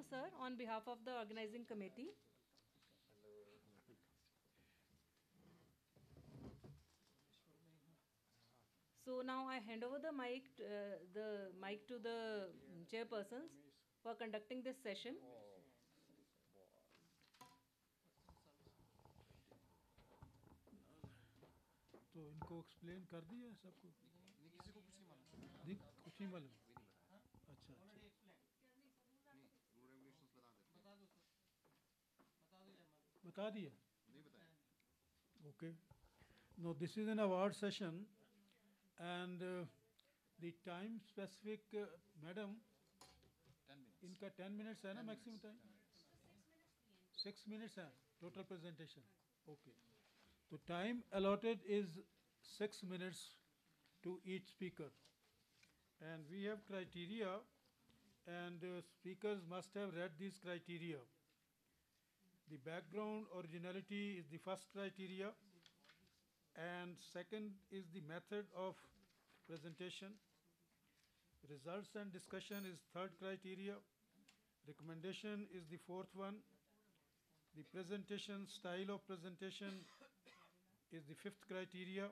sir, on behalf of the organizing committee. So now I hand over the mic to the chairpersons for conducting this session. तो इनको explain कर दिया है सबको? किसी को कुछ नहीं मालूम। कुछ नहीं मालूम। अच्छा बता दिया? नहीं बताया। Okay. Now this is an award session and the time specific, madam, 10 minutes. इनका 10 minutes है ना maximum time? 6 minutes है total presentation. Okay. The time allotted is 6 minutes to each speaker. And we have criteria and speakers must have read these criteria. The background originality is the first criteria, and second is the method of presentation. Results and discussion is third criteria. Recommendation is the fourth one. The presentation, style of presentation is the fifth criteria.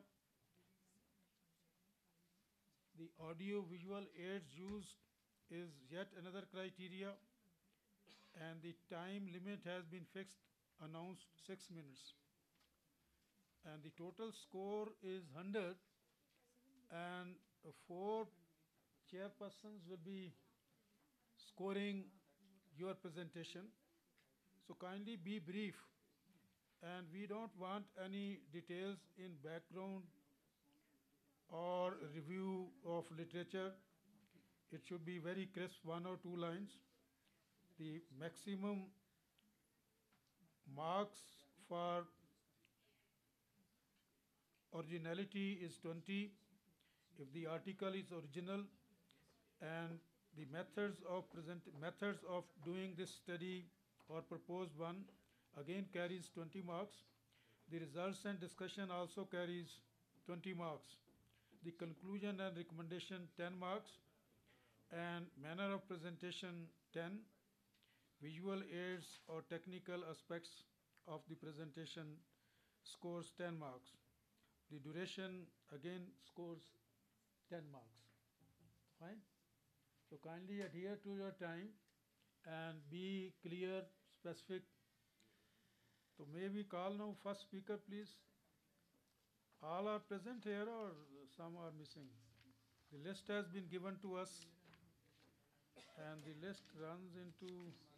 The audio visual aids used is yet another criteria, and the time limit has been fixed, announced 6 minutes. And the total score is 100, and 4 chairpersons will be scoring your presentation. So kindly be brief, and we don't want any details in background or review of literature. It should be very crisp, 1 or 2 lines. The maximum marks for originality is 20 if the article is original, and the methods of doing this study or proposed one again carries 20 marks. The results and discussion also carries 20 marks. The conclusion and recommendation 10 marks, and manner of presentation 10. Visual aids or technical aspects of the presentation scores 10 marks. The duration again scores 10 marks. Fine? So kindly adhere to your time and be clear, specific. So may we call now first speaker, please? All are present here or some are missing? The list has been given to us, and the list runs into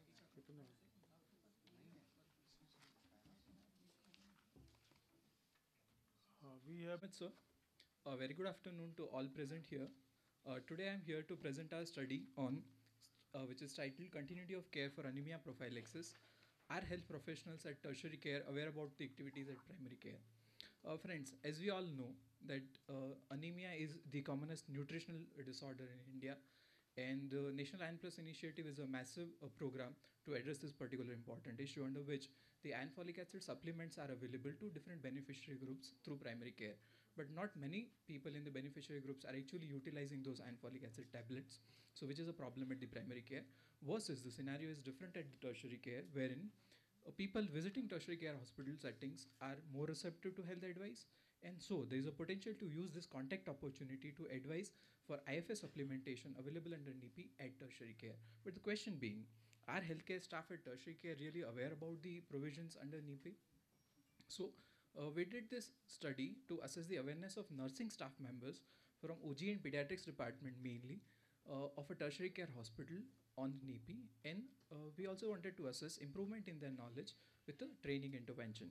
we have. Sir, a very good afternoon to all present here. Today I am here to present our study on which is titled Continuity of Care for Anemia Prophylaxis. Are health professionals at tertiary care aware about the activities at primary care? Friends, as we all know that anemia is the commonest nutritional disorder in India, and the National Iron Plus initiative is a massive program to address this particular important issue, under which the iron folic acid supplements are available to different beneficiary groups through primary care. But not many people in the beneficiary groups are actually utilizing those iron folic acid tablets, so which is a problem at the primary care. Versus the scenario is different at the tertiary care, wherein people visiting tertiary care hospital settings are more receptive to health advice, and so there is a potential to use this contact opportunity to advise for IFS supplementation available under NEPI at tertiary care. But the question being, are healthcare staff at tertiary care really aware about the provisions under NEPI? So we did this study to assess the awareness of nursing staff members from OG and pediatrics department mainly of a tertiary care hospital on NEPI, and we also wanted to assess improvement in their knowledge with the training intervention.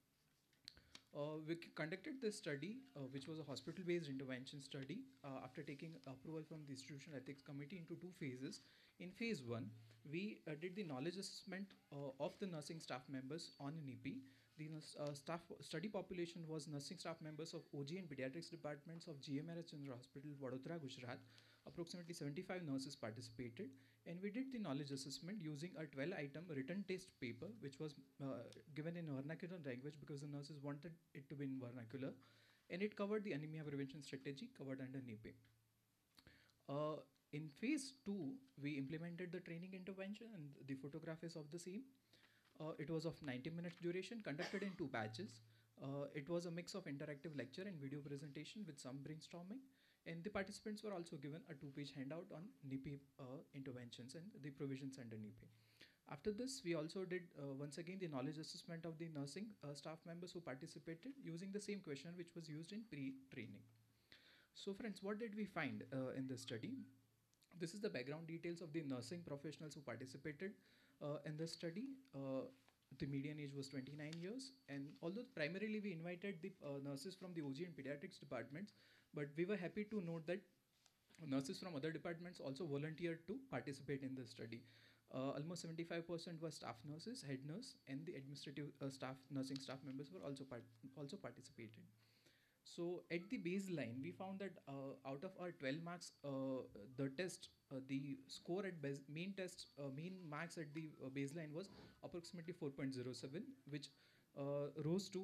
We conducted this study, which was a hospital-based intervention study, after taking approval from the Institutional Ethics Committee into 2 phases. In phase 1, we did the knowledge assessment of the nursing staff members on NEPI. The staff study population was nursing staff members of OG and pediatrics departments of GMRS General Hospital, Vadodara, Gujarat. Approximately 75 nurses participated, and we did the knowledge assessment using a 12-item written test paper, which was given in vernacular language because the nurses wanted it to be in vernacular, and it covered the anemia prevention strategy covered under NEPI. In phase 2, we implemented the training intervention and the photograph is of the same. It was of 90 minutes duration, conducted in 2 batches. It was a mix of interactive lecture and video presentation with some brainstorming. And the participants were also given a 2-page handout on NIPI interventions and the provisions under NIPI. After this, we also did once again the knowledge assessment of the nursing staff members who participated using the same question which was used in pre-training. So friends, what did we find in this study? This is the background details of the nursing professionals who participated in this study. The median age was 29 years, and although primarily we invited the nurses from the OG and pediatrics departments, but we were happy to note that nurses from other departments also volunteered to participate in this study. Almost 75% were staff nurses, head nurse, and the administrative staff, nursing staff members were also participated. So at the baseline, we found that out of our 12 marks, the test, the score at main test, mean marks at the baseline was approximately 4.07, which rose to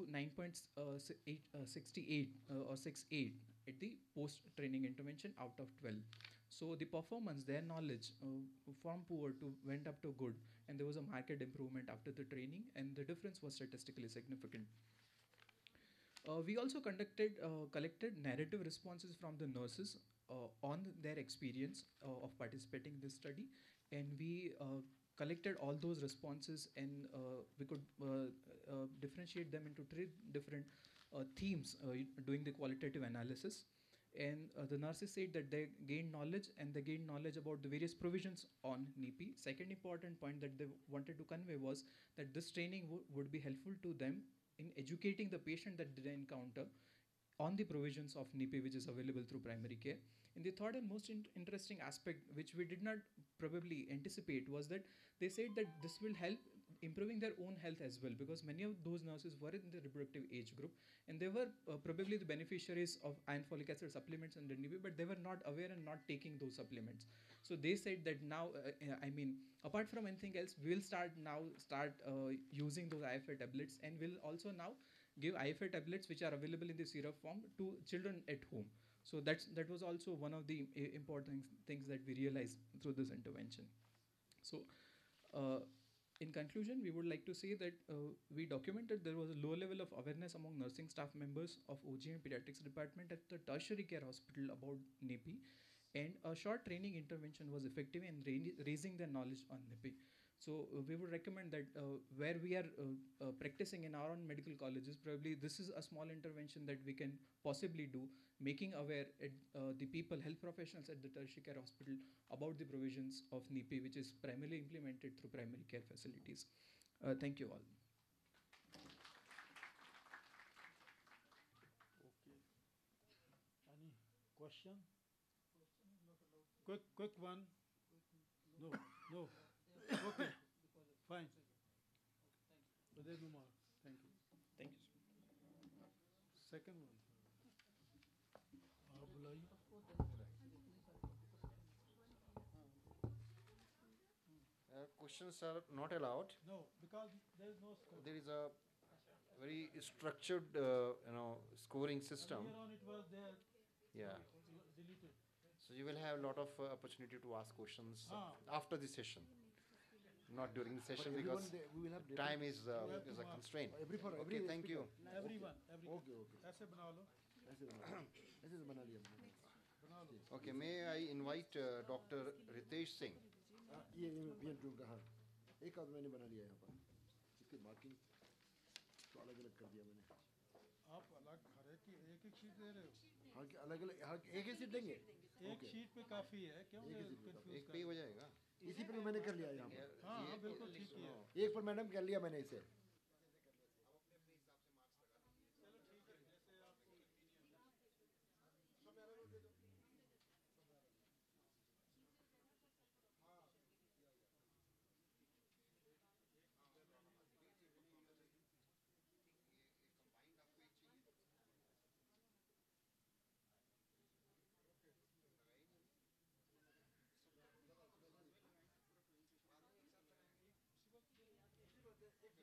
9.68 or 68 at the post-training intervention out of 12. So the performance, their knowledge from poor to went up to good, and there was a marked improvement after the training, and the difference was statistically significant. We also collected narrative responses from the nurses on their experience of participating in this study, and we collected all those responses, and we could differentiate them into 3 different themes doing the qualitative analysis. And the nurses said that they gained knowledge, and they gained knowledge about the various provisions on NIPI. Second important point that they wanted to convey was that this training would be helpful to them in educating the patient that they encounter on the provisions of NIPI, which is available through primary care. And the third and most interesting aspect, which we did not probably anticipate, was that they said that this will help improving their own health as well, because many of those nurses were in the reproductive age group, and they were probably the beneficiaries of iron folic acid supplements under NIPI, but they were not aware and not taking those supplements. So they said that now, apart from anything else, we'll start using those IFA tablets, and we'll also now give IFA tablets which are available in the syrup form to children at home. So that was also one of the important things that we realized through this intervention. So in conclusion, we would like to say that we documented there was a low level of awareness among nursing staff members of OG and pediatrics department at the tertiary care hospital about NIPI, and a short training intervention was effective in raising their knowledge on NIPI. So we would recommend that where we are practicing in our own medical colleges, probably this is a small intervention that we can possibly do, making aware the people, health professionals at the tertiary care hospital about the provisions of NIPI, which is primarily implemented through primary care facilities. Thank you all. Okay. Any question? Quick one. No. Okay. Fine. Uday Kumar. Thank you. Thank you, sir. Second one. आप बुलाइए. Questions are not allowed. No, because there is no score. There is a very structured, scoring system. Earlier on it was there. Yeah. Deleted. So you will have a lot of opportunity to ask questions after the session, not during the session, because we will have time is a constraint. Okay, thank you. Everyone. Okay. ऐसे बना लो. ऐसे तो बना लिया मैंने. बना लो. Okay, may I invite Dr. Ritesh Singh? ये इंटरव्यू का हाँ एक आध मैंने बना लिया यहाँ पर. इसके मार्किंग तो अलग अलग कर दिया मैंने. आप अलग हर एक की एक शीट दे रहे हो. हाँ कि अलग अलग हाँ एक ही सीट देंगे. एक शीट पे काफी है, क्यों कंफ्यूज एक पे ही हो जाएगा. इसी पर मैंने कर लिया यहाँ पर. हाँ बिल्कुल ठीक है. एक पर मैडम कर लिया मैंने इसे.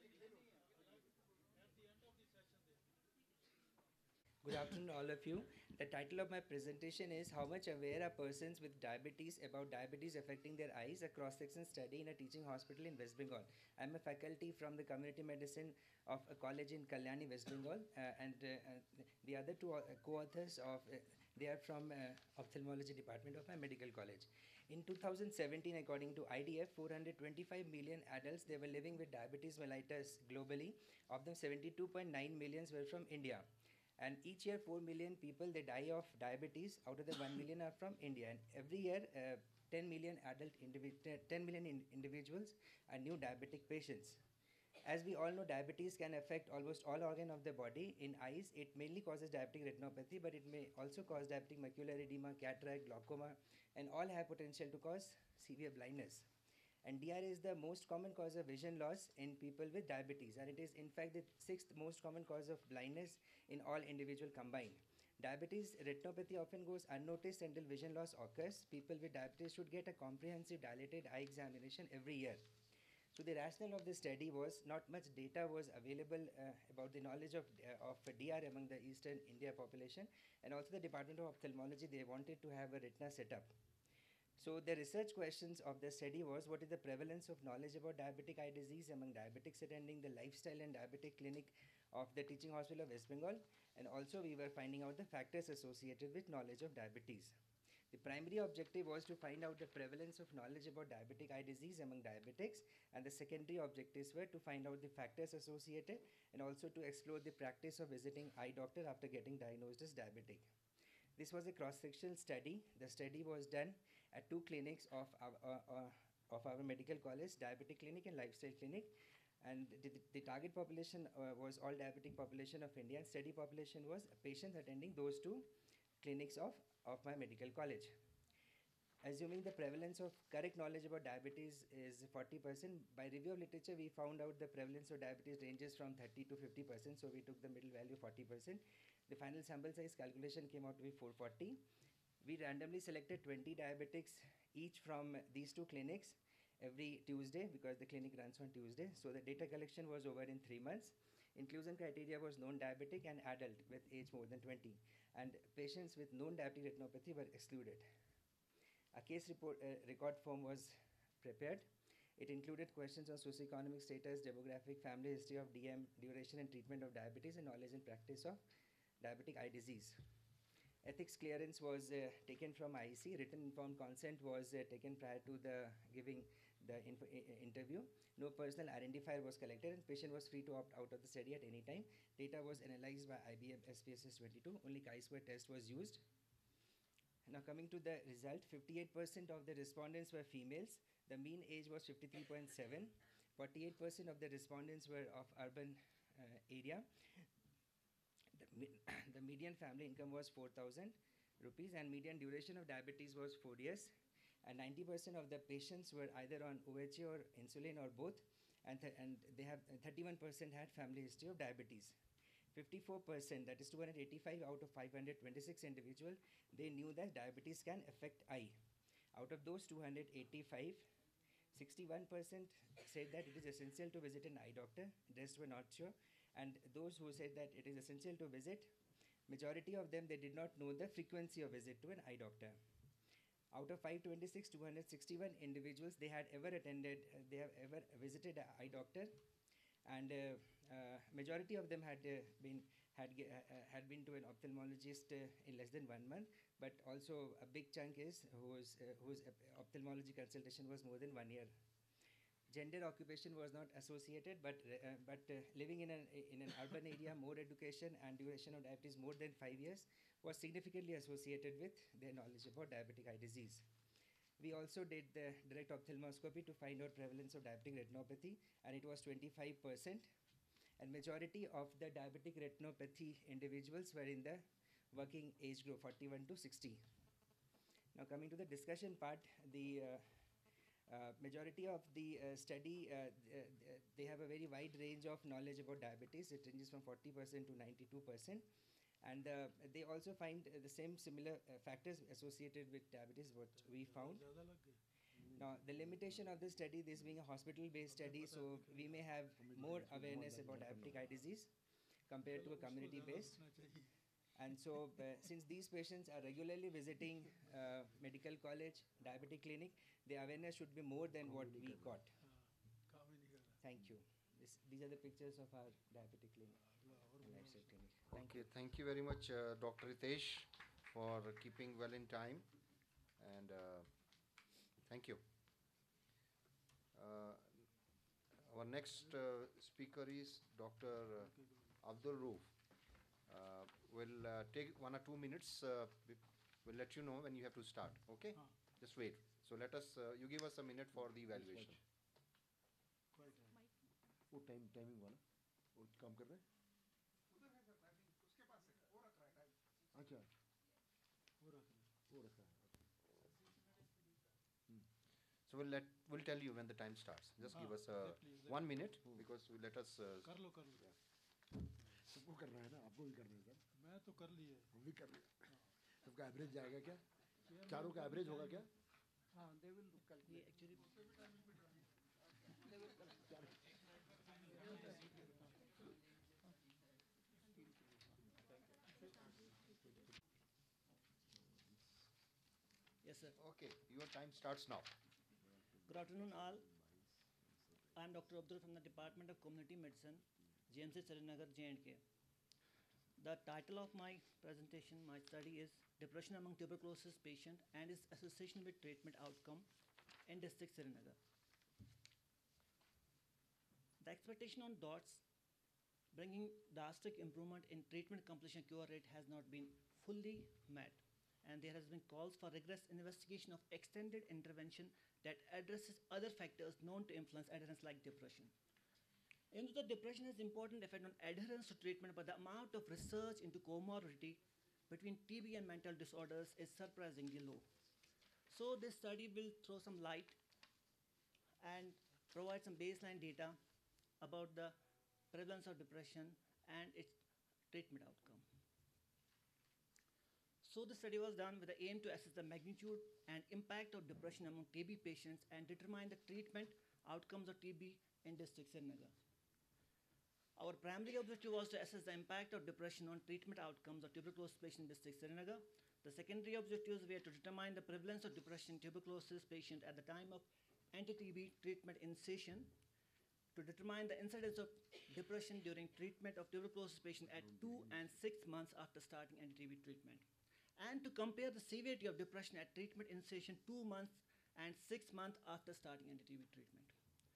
Good afternoon, all of you. The title of my presentation is How Much Aware Are Persons with Diabetes About Diabetes Affecting Their Eyes, a cross-section study in a teaching hospital in West Bengal. I'm a faculty from the community medicine of a college in Kalyani, West Bengal, and the other two co-authors they are from ophthalmology department of my medical college. In 2017, according to IDF, 425 million adults they were living with diabetes mellitus globally. Of them, 72.9 millions were from India. And each year 4 million people they die of diabetes. Out of the 1 million are from India, and every year 10 million individuals are new diabetic patients. As we all know, diabetes can affect almost all organ of the body. In eyes, it mainly causes diabetic retinopathy, but it may also cause diabetic macular edema, cataract, glaucoma, and all have potential to cause severe blindness. And DR is the most common cause of vision loss in people with diabetes, and it is in fact the sixth most common cause of blindness in all individual combined. Diabetes retinopathy often goes unnoticed until vision loss occurs. People with diabetes should get a comprehensive dilated eye examination every year. So the rationale of this study was not much data was available about the knowledge of DR among the Eastern India population, and also the Department of Ophthalmology, they wanted to have a retina setup. So the research questions of the study was, what is the prevalence of knowledge about diabetic eye disease among diabetics attending the lifestyle and diabetic clinic of the teaching hospital of West Bengal, and also we were finding out the factors associated with knowledge of diabetes. The primary objective was to find out the prevalence of knowledge about diabetic eye disease among diabetics, and the secondary objectives were to find out the factors associated and also to explore the practice of visiting eye doctor after getting diagnosed as diabetic. This was a cross-sectional study. The study was done at two clinics of our medical college, diabetic clinic and lifestyle clinic. And the target population was all diabetic population of India, and study population was patients attending those two clinics of my medical college. Assuming the prevalence of correct knowledge about diabetes is 40%, by review of literature, we found out the prevalence of diabetes ranges from 30 to 50%, so we took the middle value 40%. The final sample size calculation came out to be 440. We randomly selected 20 diabetics each from these two clinics every Tuesday, because the clinic runs on Tuesday. So the data collection was over in 3 months. Inclusion criteria was known diabetic and adult with age more than 20. And patients with known diabetic retinopathy were excluded. A case record form was prepared. It included questions on socioeconomic status, demographic, family history of DM, duration and treatment of diabetes, and knowledge and practice of diabetic eye disease. Ethics clearance was taken from IEC. Written informed consent was taken prior to the giving the interview. No personal identifier was collected, and patient was free to opt out of the study at any time. Data was analyzed by IBM SPSS22. Only chi-square test was used. Now coming to the result, 58% of the respondents were females. The mean age was 53.7. 48% of the respondents were of urban area. The median family income was 4,000 rupees, and median duration of diabetes was 4 years. And 90% of the patients were either on OHA or insulin or both, and they have 31% had family history of diabetes. 54%, that is 285 out of 526 individuals, they knew that diabetes can affect eye. Out of those 285, 61% said that it is essential to visit an eye doctor. Rest were not sure. And those who said that it is essential to visit, majority of them, they did not know the frequency of visit to an eye doctor. Out of 526, 261 individuals, they have ever visited an eye doctor, and majority of them had been to an ophthalmologist in less than 1 month, but also a big chunk is whose ophthalmology consultation was more than 1 year. Gender occupation was not associated, but living in an urban area, more education and duration of diabetes more than 5 years was significantly associated with their knowledge about diabetic eye disease. We also did the direct ophthalmoscopy to find out prevalence of diabetic retinopathy, and it was 25%. And majority of the diabetic retinopathy individuals were in the working age group, 41 to 60. Now coming to the discussion part, the majority of the study, they have a very wide range of knowledge about diabetes. It ranges from 40% to 92%. And they also find the same similar factors associated with diabetes, what we found. Now, the limitation of the study, this being a hospital-based study, so we may have more awareness about diabetic eye disease compared to a community-based. And so, since these patients are regularly visiting medical college, diabetic clinic, the awareness should be more than what we got. Thank you. These are the pictures of our diabetic clinic, lifestyle clinic. Thank you. Okay, thank you very much, Dr. Ritesh, for keeping well in time, and thank you. Our next speaker is Dr. Abdul Roof. We'll take 1 or 2 minutes. We'll let you know when you have to start. Okay? Just wait. So let us. You give us a minute for the evaluation. वो timing वाला वो काम कर रहे हैं अच्छा वो रखा है So we'll tell you when the time starts. Just give us exactly. 1 minute because we let us. कर लो सबको करना है ना आपको भी करना है सर मैं तो कर लिए हम भी कर रहे हैं सबका एवरेज जाएगा क्या चारों का एवरेज होगा क्या हाँ, they will calculate. Actually, Yes, sir. Okay, your time starts now. Good afternoon, all. I am Dr. Abdul from the Department of Community Medicine, GMC Srinagar, J&K. The title of my presentation, my study is Depression Among Tuberculosis Patient and its Association with Treatment Outcome in District Srinagar. The expectation on DOTS bringing drastic improvement in treatment completion cure rate has not been fully met, and there has been calls for rigorous investigation of extended intervention that addresses other factors known to influence adherence like depression. Into the depression has important effect on adherence to treatment, but the amount of research into comorbidity between TB and mental disorders is surprisingly low. So this study will throw some light and provide some baseline data about the prevalence of depression and its treatment outcome. So the study was done with the aim to assess the magnitude and impact of depression among TB patients and determine the treatment outcomes of TB in District Srinagar. Our primary objective was to assess the impact of depression on treatment outcomes of tuberculosis patients in District Srinagar. The secondary objectives were to determine the prevalence of depression in tuberculosis patient at the time of anti-TB treatment initiation, to determine the incidence of depression during treatment of tuberculosis patient at 2 and 6 months after starting anti-TB treatment, and to compare the severity of depression at treatment initiation 2 months and 6 months after starting anti-TB treatment.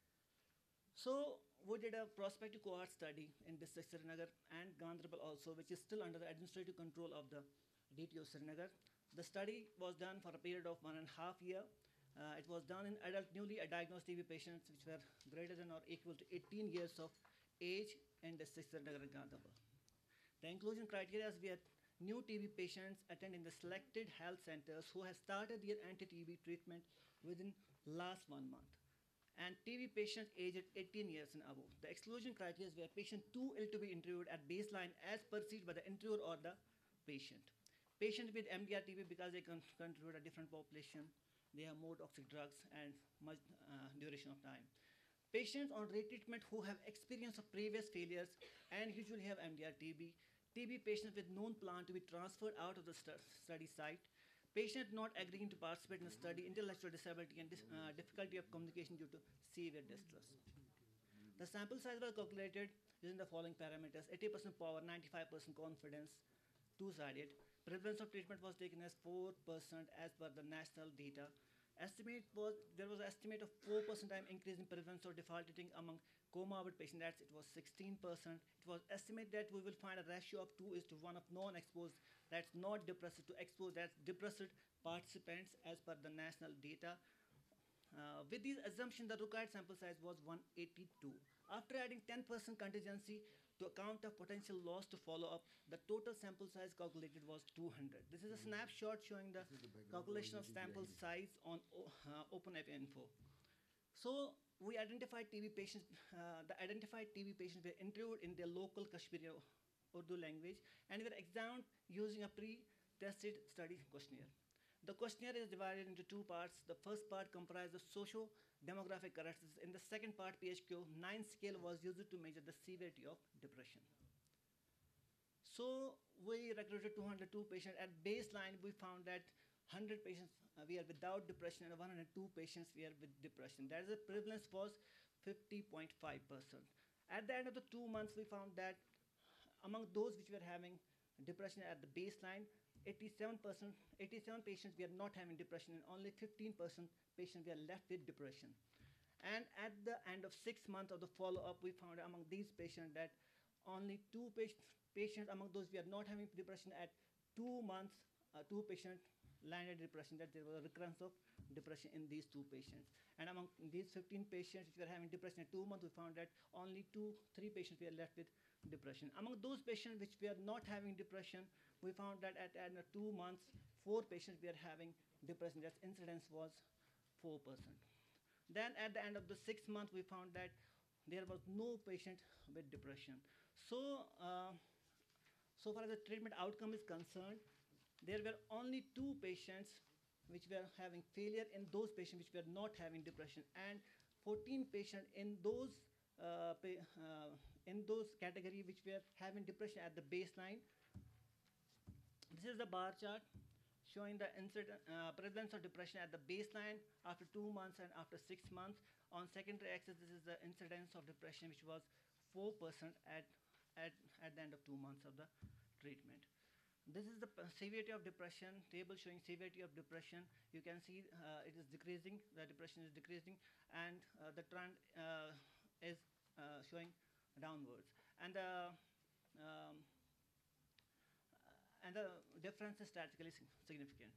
So we did a prospective cohort study in District Srinagar and Gandharbal also, which is still under the administrative control of the DTO Srinagar. The study was done for a period of 1.5 years. It was done in adult newly diagnosed TB patients which were greater than or equal to 18 years of age in District Srinagar and Gandharbal. The inclusion criteria is we had new TB patients attending the selected health centers who have started their anti-TB treatment within last 1 month, and TB patients aged 18 years and above. The exclusion criteria were patient too ill to be interviewed at baseline as perceived by the interviewer or the patient. Patient with MDR TB, because they contribute a different population, they have more toxic drugs and much duration of time. Patients on retreatment who have experience of previous failures and usually have MDR TB. TB patients with known plan to be transferred out of the study site. Patient not agreeing to participate in the study, intellectual disability and difficulty of communication due to severe distress. The sample size was calculated using the following parameters: 80% power, 95% confidence, two-sided. Prevalence of treatment was taken as 4% as per the national data. There was an estimate of 4% time increase in prevalence of defaulting among comorbid patients. That's it was 16%. It was estimated that we will find a ratio of 2:1 of non-exposed, that's not depressed, to exposed, that's depressed participants as per the national data. With these assumptions, the required sample size was 182. After adding 10% contingency to account of potential loss to follow up, the total sample size calculated was 200. This is a snapshot showing the calculation of sample size on OpenAPinfo. So we identified TB patients. The identified TB patients were interviewed in their local Kashmiri Urdu language and were examined using a pre-tested study questionnaire. The questionnaire is divided into two parts. The first part comprised of socio-demographic characteristics. In the second part, PHQ-9 scale was used to measure the severity of depression. So we recruited 202 patients. At baseline, we found that 100 patients we are without depression and 102 patients we are with depression. That is, the prevalence was 50.5%. At the end of the 2 months, we found that among those which were having depression at the baseline, 87 patients we are not having depression, and only 15% patients we are left with depression. And at the end of 6 months of the follow-up, we found among these patients that only patients among those we are not having depression at 2 months, 2 patients landed depression, that there was a recurrence of depression in these 2 patients. And among these 15 patients which were having depression at 2 months, we found that only 3 patients were left with depression. Among those patients which were not having depression, we found that at 2 months, 4 patients were having depression. That incidence was 4%. Then at the end of the 6th month, we found that there was no patient with depression. So, so far as the treatment outcome is concerned, there were only 2 patients which were having failure in those patients which were not having depression, and 14 patients in those category which were having depression at the baseline. This is the bar chart showing the prevalence of depression at the baseline, after 2 months, and after 6 months. On secondary axis, this is the incidence of depression, which was 4% at the end of 2 months of the treatment. This is the severity of depression table showing severity of depression. You can see it is decreasing, the depression is decreasing, and the trend is showing downwards. And the difference is statistically significant.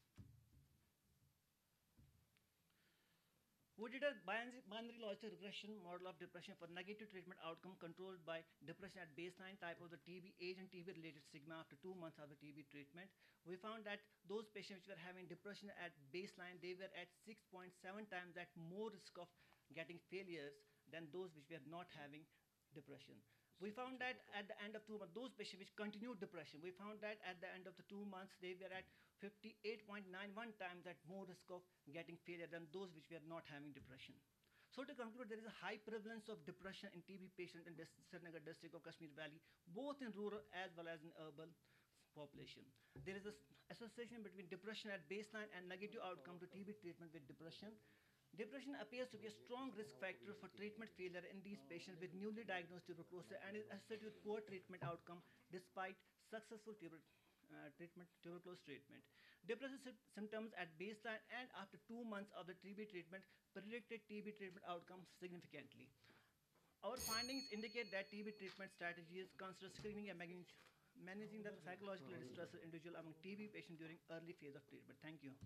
We did a binary logistic regression model of depression for negative treatment outcome controlled by depression at baseline, type of the TB, age, and TB-related stigma after 2 months of the TB treatment. We found that those patients which were having depression at baseline, they were at 6.7 times that more risk of getting failures than those which were not having depression. We found that at the end of 2 months, those patients which continued depression, we found that at the end of the 2 months, they were at 58.91 times that more risk of getting failure than those which were not having depression. So to conclude, there is a high prevalence of depression in TB patients in the Srinagar district of Kashmir Valley, both in rural as well as in urban population. There is an association between depression at baseline and negative outcome to TB treatment with depression. Depression appears to be a strong risk factor for treatment failure in these patients with newly diagnosed tuberculosis and is associated with poor treatment outcome despite successful tuberculosis treatment. Depressive symptoms at baseline and after 2 months of the TB treatment predicted TB treatment outcomes significantly. Our findings indicate that TB treatment strategies consider screening and managing the psychologically distressed individual among TB patients during early phase of treatment. Thank you.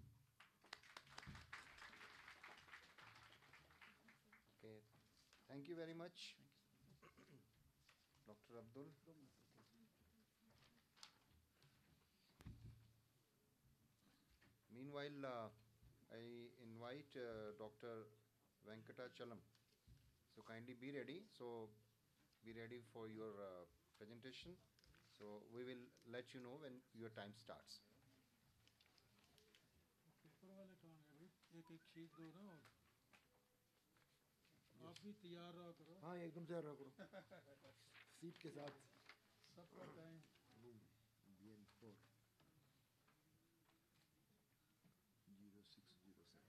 Okay, thank you very much, Dr. Abdul. Meanwhile, I invite Dr. Venkatachalam. So kindly be ready. So be ready for your presentation. So we will let you know when your time starts. आप भी तैयार रहा करो। हाँ एकदम तैयार रहा करो सीट के साथ सबका time BN4 0607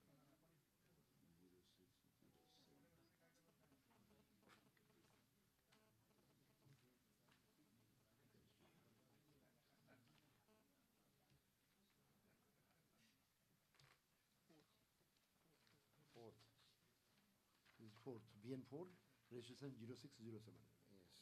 Fourth. This is fourth BN4 registration 0607. Yes.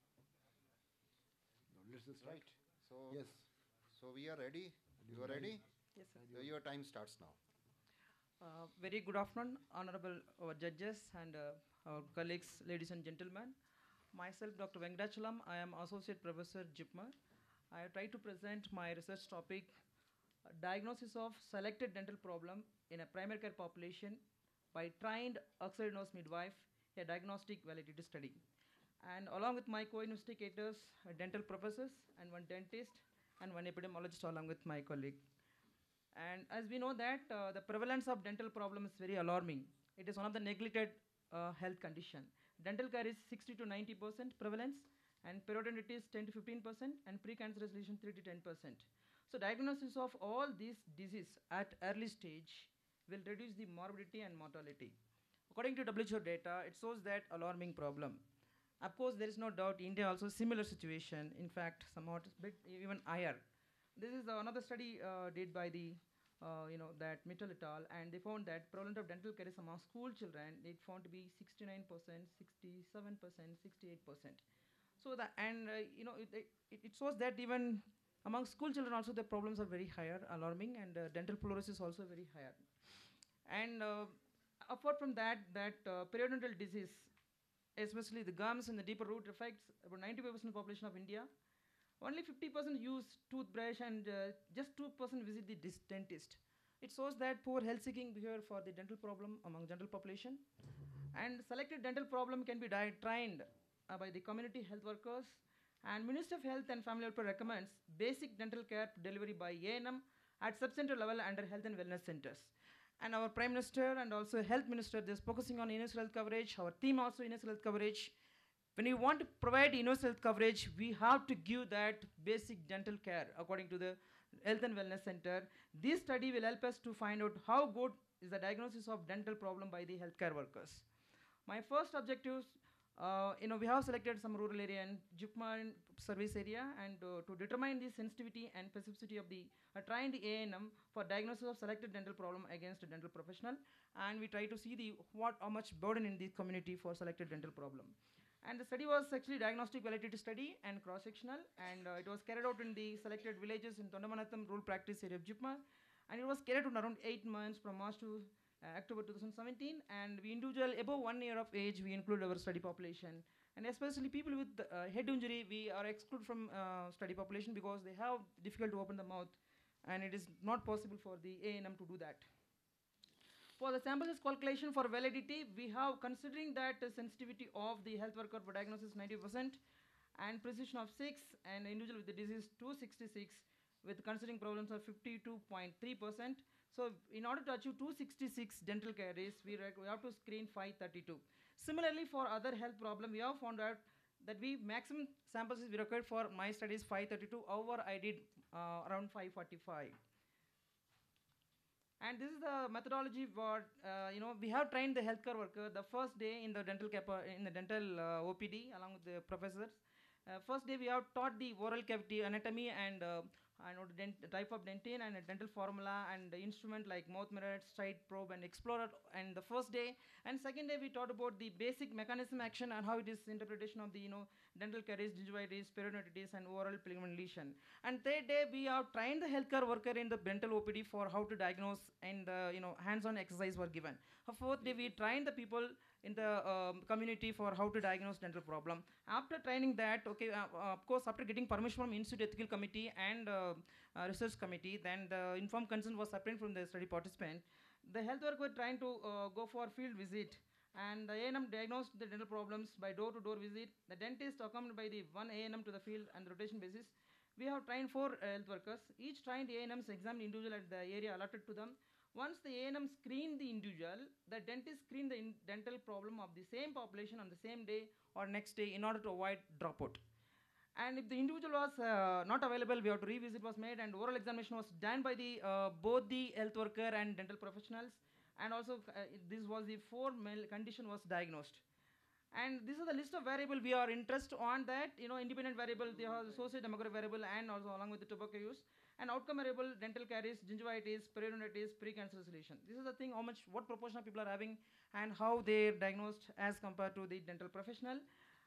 Now let's just start. Right. So Yes. So we are ready. You are ready? Yes, sir. Your time starts now. Very good afternoon, honorable our judges and our colleagues, ladies and gentlemen. Myself, Dr. Venkatachalam, I am Associate Professor, JIPMER. I try to present my research topic, diagnosis of selected dental problem in a primary care population by trained auxiliary nurse midwife, a diagnostic validity study. And along with my co-investigators, dental professors, and one dentist, and one epidemiologist along with my colleague. And as we know that the prevalence of dental problem is very alarming. It is one of the neglected health condition. Dental care is 60 to 90% prevalence, and periodontitis 10 to 15%, and precancerous lesion 3 to 10%. So diagnosis of all these disease at early stage will reduce the morbidity and mortality. According to WHO data, it shows that alarming problem. Of course, there is no doubt India also similar situation. In fact, somewhat bit even higher. This is another study did by the that Mitchell et al. And they found that prevalence of dental caries among school children it found to be 69%, 67%, 68%. So that and it shows that even among school children also the problems are very higher, alarming, and dental fluorosis also very higher. And apart from that, periodontal disease, especially the gums and the deeper root, affects about 95% of the population of India. Only 50% use toothbrush and just 2% visit the dentist. It shows that poor health-seeking behavior for the dental problem among general population. And selected dental problem can be trained by the community health workers. And Ministry of Health and Family Welfare recommends basic dental care delivery by A&M at sub-center level under health and wellness centers. And our Prime Minister and also Health Minister, they're focusing on universal health coverage. Our team also universal health coverage. When you want to provide universal health coverage, we have to give that basic dental care according to the Health and Wellness Center. This study will help us to find out how good is the diagnosis of dental problem by the healthcare workers. My first objectives, we have selected some rural area and Jupman service area, and to determine the sensitivity and specificity of the trained A&M for diagnosis of selected dental problem against a dental professional, and we try to see how much burden in the community for selected dental problem. And the study was actually diagnostic validity study and cross-sectional, and it was carried out in the selected villages in Tondamanatham rural practice area of Jupma, and it was carried out around 8 months from March to October 2017, and we individual above 1 year of age, we include our study population. And especially people with head injury, we are excluded from study population because they have difficult to open the mouth, and it is not possible for the A&M to do that. For the sample size calculation for validity, we have considering that sensitivity of the health worker for diagnosis 90% and precision of 6, and individual with the disease 266 with considering problems of 52.3%. So in order to achieve 266 dental caries, we have to screen 532. Similarly, for other health problem, we have found out that maximum samples we required for my studies 532. However, I did around 545. And this is the methodology for, we have trained the healthcare worker the first day in the dental OPD along with the professors. First day we have taught the oral cavity anatomy and type of dentine and a dental formula and the instrument like mouth mirror, side probe and explorer and the first day. And second day we taught about the basic mechanism action and how it is interpretation of the dental caries, gingivitis, periodontitis and oral pigment lesion. And third day we have trained the healthcare worker in the dental OPD for how to diagnose, and hands-on exercise were given. Fourth day we trained the people in the community for how to diagnose dental problem. After training that, of course, after getting permission from Institute Ethical Committee and Research Committee, then the informed consent was obtained from the study participant. The health worker were trying to go for field visit, and the A&M diagnosed the dental problems by door-to-door visit. The dentist accompanied by the one A&M to the field and the rotation basis. We have trained 4 health workers. Each trained A&Ms examined individual at the area allotted to them. Once the A&M screened the individual, the dentist screened the dental problem of the same population on the same day or next day in order to avoid dropout. And if the individual was not available, we have to revisit was made, and oral examination was done by the both the health worker and dental professionals. And also this was the 4 condition was diagnosed. And this is the list of variable we are interested on that, independent variable, they have the socio-demographic variable and also along with the tobacco use. And outcome variable, dental caries, gingivitis, periodontitis, precancerous lesion. This is the thing, what proportion of people are having and how they are diagnosed as compared to the dental professional.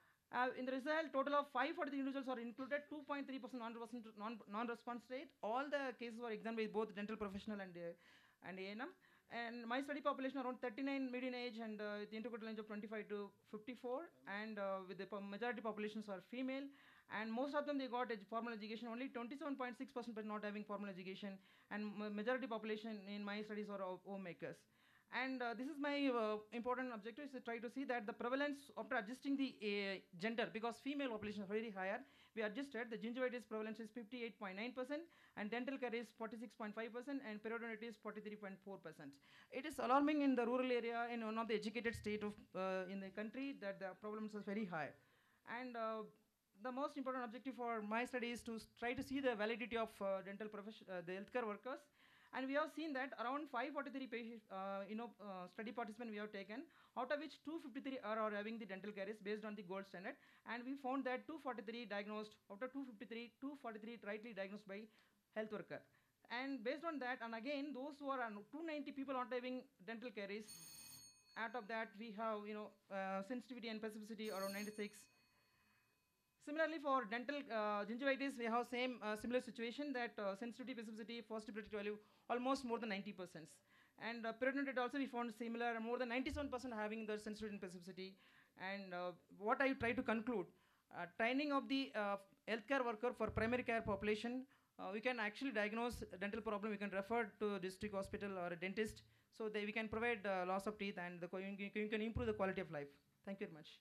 In the result, total of 5 for the individuals are included, 2.3% non-response rate. All the cases were examined by both dental professional and A&M. And my study population around 39 median age and the interquartile range of 25 to 54, and with the majority populations are female, and most of them they got formal education. Only 27.6% were not having formal education, and majority population in my studies are homemakers. And this is my important objective, is to try to see that the prevalence after adjusting the gender, because female population is very higher, we adjusted the gingivitis prevalence is 58.9% and dental caries 46.5% and periodontitis 43.4%. It is alarming in the rural area in one of the educated state of in the country that the problems are very high. And the most important objective for my study is to try to see the validity of dental profession, the healthcare workers. And we have seen that around 543 patient, study participants we have taken, out of which 253 are having the dental caries based on the gold standard. And we found that 243 diagnosed, out of 253, 243 rightly diagnosed by health worker. And based on that, and again, those who are 290 people not having dental caries, out of that we have sensitivity and specificity around 96. Similarly, for dental gingivitis, we have same similar situation that sensitivity, specificity, positive predictive value almost more than 90%. And periodontitis also we found similar, more than 97% having the sensitivity and specificity. And what I try to conclude, training of the healthcare worker for primary care population, we can actually diagnose a dental problem. We can refer to a district hospital or a dentist, so we can provide loss of teeth and you can improve the quality of life. Thank you very much.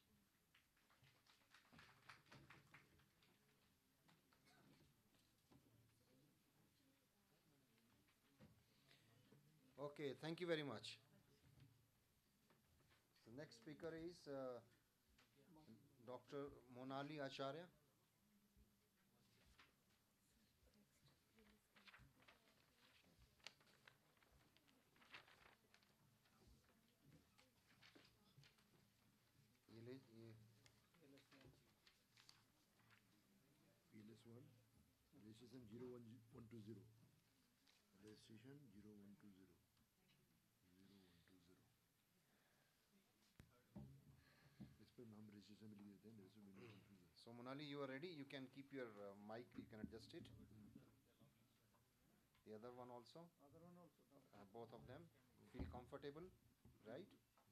Okay, thank you very much. The next speaker is Dr. Monali Acharya. PLS1, registration 01120. Registration 0120. 0120. इस पर हम registration में लिख देते हैं, there should be no confusion. So Monali, you are ready? You can keep your mic, you can adjust it. The other one also? Other one also. Both of them. Feel comfortable, right?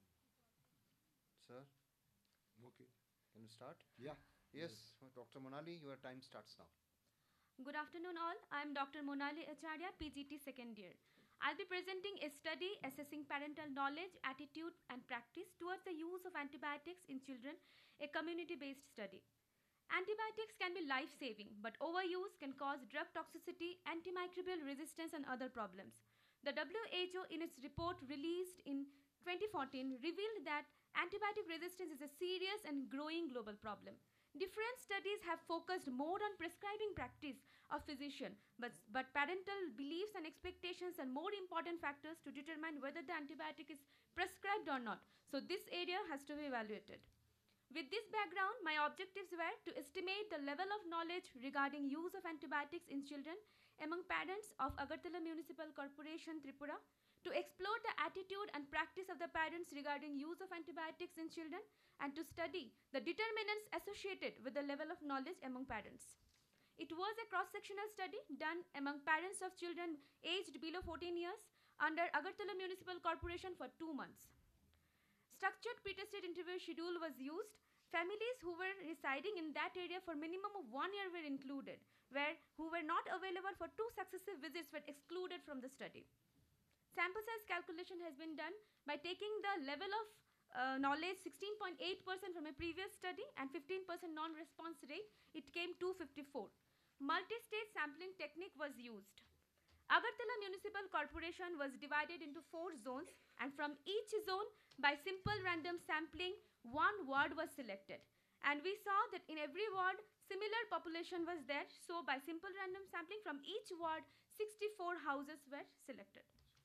Sir, Okay. can you start? Yeah. Yes, Dr. Monali, your time starts now. Good afternoon all. I am Dr. Monali Acharya, PGT second year. I'll be presenting a study assessing parental knowledge, attitude and practice towards the use of antibiotics in children, a community-based study. Antibiotics can be life-saving, but overuse can cause drug toxicity, antimicrobial resistance and other problems. The WHO in its report released in 2014 revealed that antibiotic resistance is a serious and growing global problem. Different studies have focused more on prescribing practice of physician, but parental beliefs and expectations are more important factors to determine whether the antibiotic is prescribed or not. So this area has to be evaluated. With this background, my objectives were to estimate the level of knowledge regarding use of antibiotics in children among parents of Agartala Municipal Corporation, Tripura, to explore the attitude and practice of the parents regarding use of antibiotics in children, and to study the determinants associated with the level of knowledge among parents. It was a cross-sectional study done among parents of children aged below 14 years under Agartala Municipal Corporation for 2 months. Structured pre-tested interview schedule was used. Families who were residing in that area for minimum of 1 year were included, who were not available for 2 successive visits were excluded from the study. Sample size calculation has been done by taking the level of knowledge 16.8% from a previous study and 15% non-response rate. It came 254. Multi-stage sampling technique was used. Agartala Municipal Corporation was divided into 4 zones, and from each zone, by simple random sampling, 1 ward was selected. And we saw that in every ward, similar population was there. So by simple random sampling from each ward, 64 houses were selected.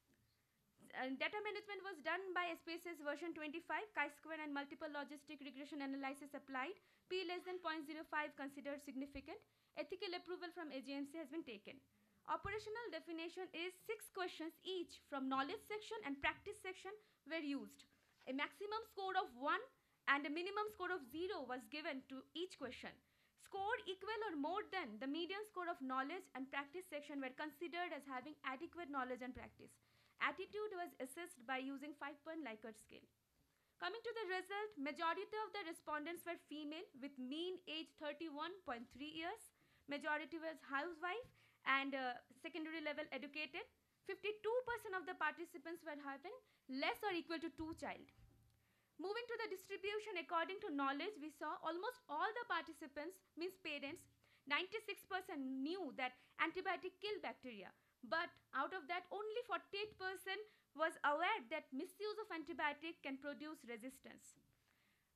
Data management was done by SPSS version 25, chi-square and multiple logistic regression analysis applied. P less than 0.05 considered significant. Ethical approval from AGMC has been taken. Operational definition is 6 questions each from knowledge section and practice section were used. A maximum score of 1 and a minimum score of 0 was given to each question. Score equal or more than the median score of knowledge and practice section were considered as having adequate knowledge and practice. Attitude was assessed by using 5-point Likert scale. Coming to the result, majority of the respondents were female with mean age 31.3 years. Majority was housewife and secondary level educated. 52% of the participants were having less or equal to 2 child. Moving to the distribution according to knowledge, we saw almost all the participants, means parents, 96% knew that antibiotic kill bacteria. But out of that, only 48% was aware that misuse of antibiotic can produce resistance.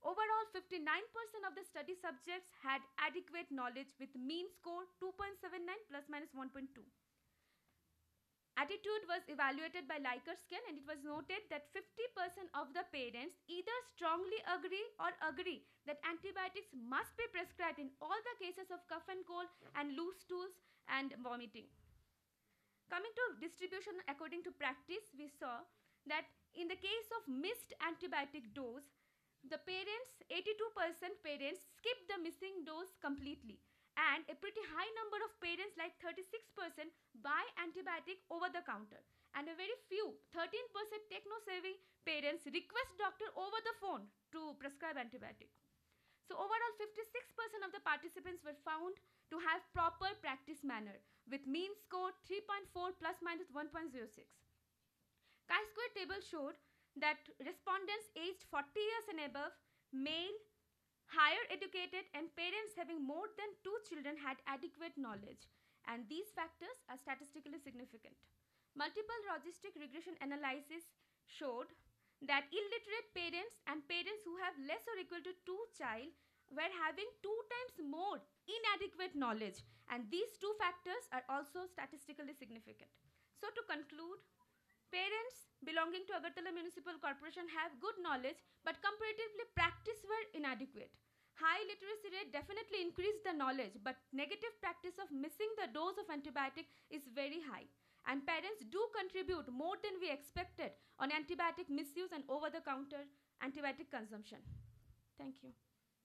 Overall, 59% of the study subjects had adequate knowledge with mean score 2.79 plus minus 1.2. Attitude was evaluated by Likert scale, and it was noted that 50% of the parents either strongly agree or agree that antibiotics must be prescribed in all the cases of cough and cold and loose stools and vomiting. Coming to distribution according to practice, we saw that in the case of missed antibiotic dose, the parents, 82% parents, skipped the missing dose completely. And a pretty high number of parents, like 36%, buy antibiotic over the counter. And a very few, 13% techno-savvy parents request doctor over the phone to prescribe antibiotic. So overall, 56% of the participants were found to have proper practice manner with mean score 3.4 plus minus 1.06. Chi-square table showed that respondents aged 40 years and above, male, higher educated, and parents having more than 2 children had adequate knowledge, and these factors are statistically significant. Multiple logistic regression analysis showed that illiterate parents and parents who have less or equal to 2 child were having 2 times more inadequate knowledge, and these two factors are also statistically significant. So to conclude, parents belonging to Agartala Municipal Corporation have good knowledge, but comparatively practice were inadequate. High literacy rate definitely increased the knowledge, but negative practice of missing the dose of antibiotic is very high. And parents do contribute more than we expected on antibiotic misuse and over-the-counter antibiotic consumption. Thank you.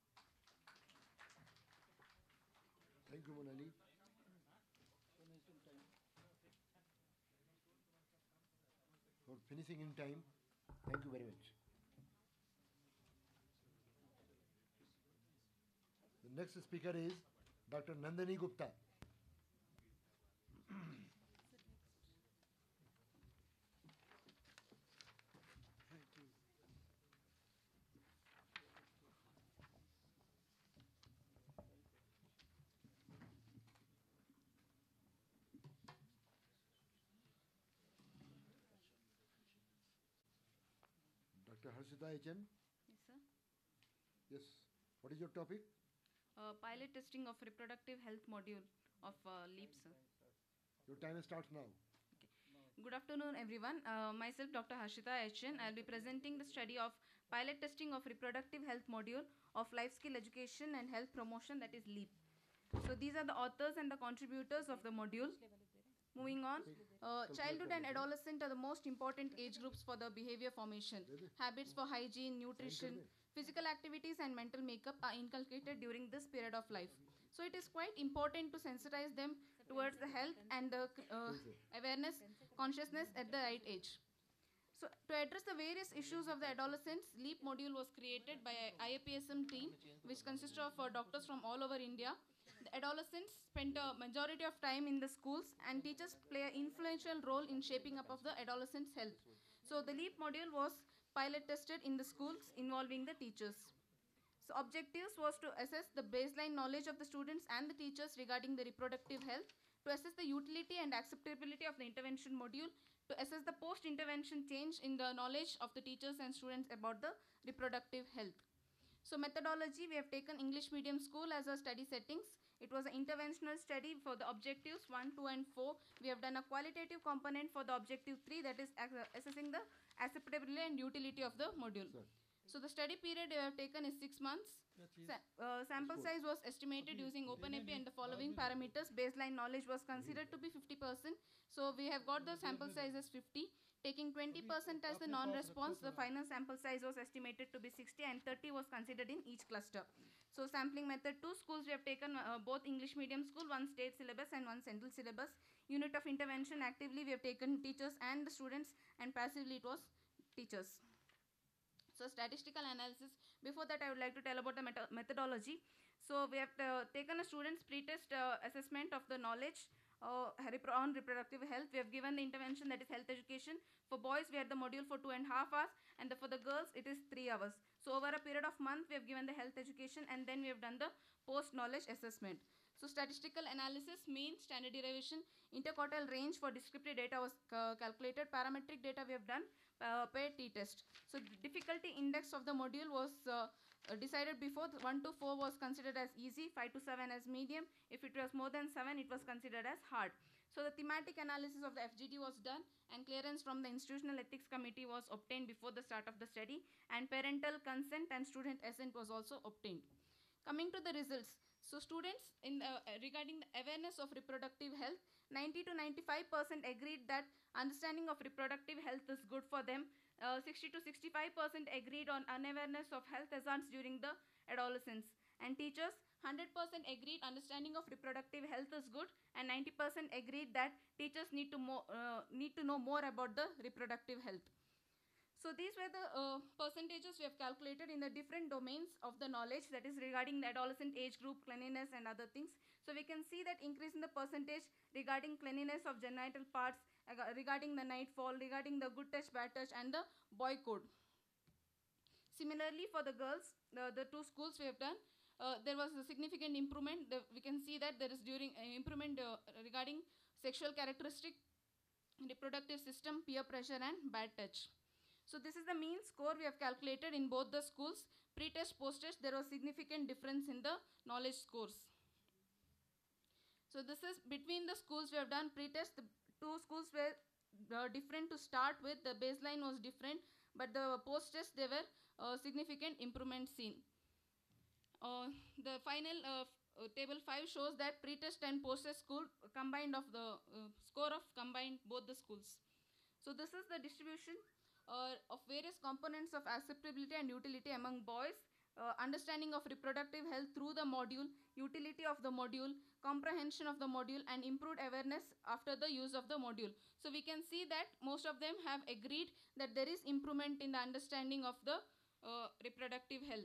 Thank you, Monali. For finishing in time, thank you very much. The next speaker is Dr. Nandini Gupta. Dr. Harshita HN. Yes, sir. Yes. What is your topic? Pilot testing of reproductive health module of LEAP, sir. Your time starts now. Good afternoon, everyone. Myself, Dr. Harshita HN. I'll be presenting the study of pilot testing of reproductive health module of life skill education and health promotion, that is LEAP. So these are the authors and the contributors of the module. Moving on, childhood and adolescent are the most important age groups for the behavior formation. Habits for hygiene, nutrition, physical activities and mental makeup are inculcated during this period of life. So it is quite important to sensitize them towards the health and the awareness, consciousness at the right age. So to address the various issues of the adolescents, LEAP module was created by IAPSM team, which consists of doctors from all over India. The adolescents spend a majority of time in the schools, and teachers play an influential role in shaping up of the adolescents' health. So the LEAP module was pilot tested in the schools involving the teachers. So objectives was to assess the baseline knowledge of the students and the teachers regarding the reproductive health, to assess the utility and acceptability of the intervention module, to assess the post-intervention change in the knowledge of the teachers and students about the reproductive health. So methodology, we have taken English medium school as our study settings. It was an interventional study for the objectives 1, 2 and 4. We have done a qualitative component for the objective 3, that is assessing the acceptability and utility of the module. Sir. So the study period we have taken is 6 months. Sample size was estimated using OpenAP and the following parameters. Baseline knowledge was considered to be 50%. So we have got the sample size as 50. Taking 20% as the non-response, the final sample size was estimated to be 60 and 30 was considered in each cluster. So sampling method, 2 schools we have taken, both English medium school, 1 state syllabus and 1 central syllabus. Unit of intervention, actively we have taken teachers and the students, and passively it was teachers. So statistical analysis, before that I would like to tell about the methodology. So we have taken a student's pre-test assessment of the knowledge on reproductive health. We have given the intervention, that is health education. For boys, we had the module for 2.5 hours, and for the girls, it is 3 hours. So over a period of month, we have given the health education, and then we have done the post-knowledge assessment. So statistical analysis, mean, standard deviation, interquartile range for descriptive data was calculated. Parametric data we have done, paired t-test. So the difficulty index of the module was decided before, 1 to 4 was considered as easy, 5 to 7 as medium. If it was more than 7, it was considered as hard. So the thematic analysis of the FGD was done, and clearance from the Institutional Ethics Committee was obtained before the start of the study, and parental consent and student assent was also obtained. Coming to the results, so students regarding the awareness of reproductive health, 90 to 95% agreed that understanding of reproductive health is good for them. 60 to 65% agreed on unawareness of health hazards during the adolescence. And teachers, 100% agreed understanding of reproductive health is good, and 90% agreed that teachers need to know more about the reproductive health. So these were the percentages we have calculated in the different domains of the knowledge, that is regarding the adolescent age group, cleanliness and other things. So we can see that increase in the percentage regarding cleanliness of genital parts, regarding the nightfall, regarding the good touch, bad touch and the boy code. Similarly for the girls, the two schools we have done, there was a significant improvement. We can see that there is improvement regarding sexual characteristic, reproductive system, peer pressure and bad touch. So this is the mean score we have calculated in both the schools. Pre-test, post-test, there was significant difference in the knowledge scores. So this is between the schools we have done pre-test. The two schools were different to start with. The baseline was different, but the post-test there were significant improvements seen. The final table 5 shows that pre-test and post-test school combined of the score of combined both the schools. So this is the distribution of various components of acceptability and utility among boys, understanding of reproductive health through the module, utility of the module, comprehension of the module and improved awareness after the use of the module. So we can see that most of them have agreed that there is improvement in the understanding of the reproductive health.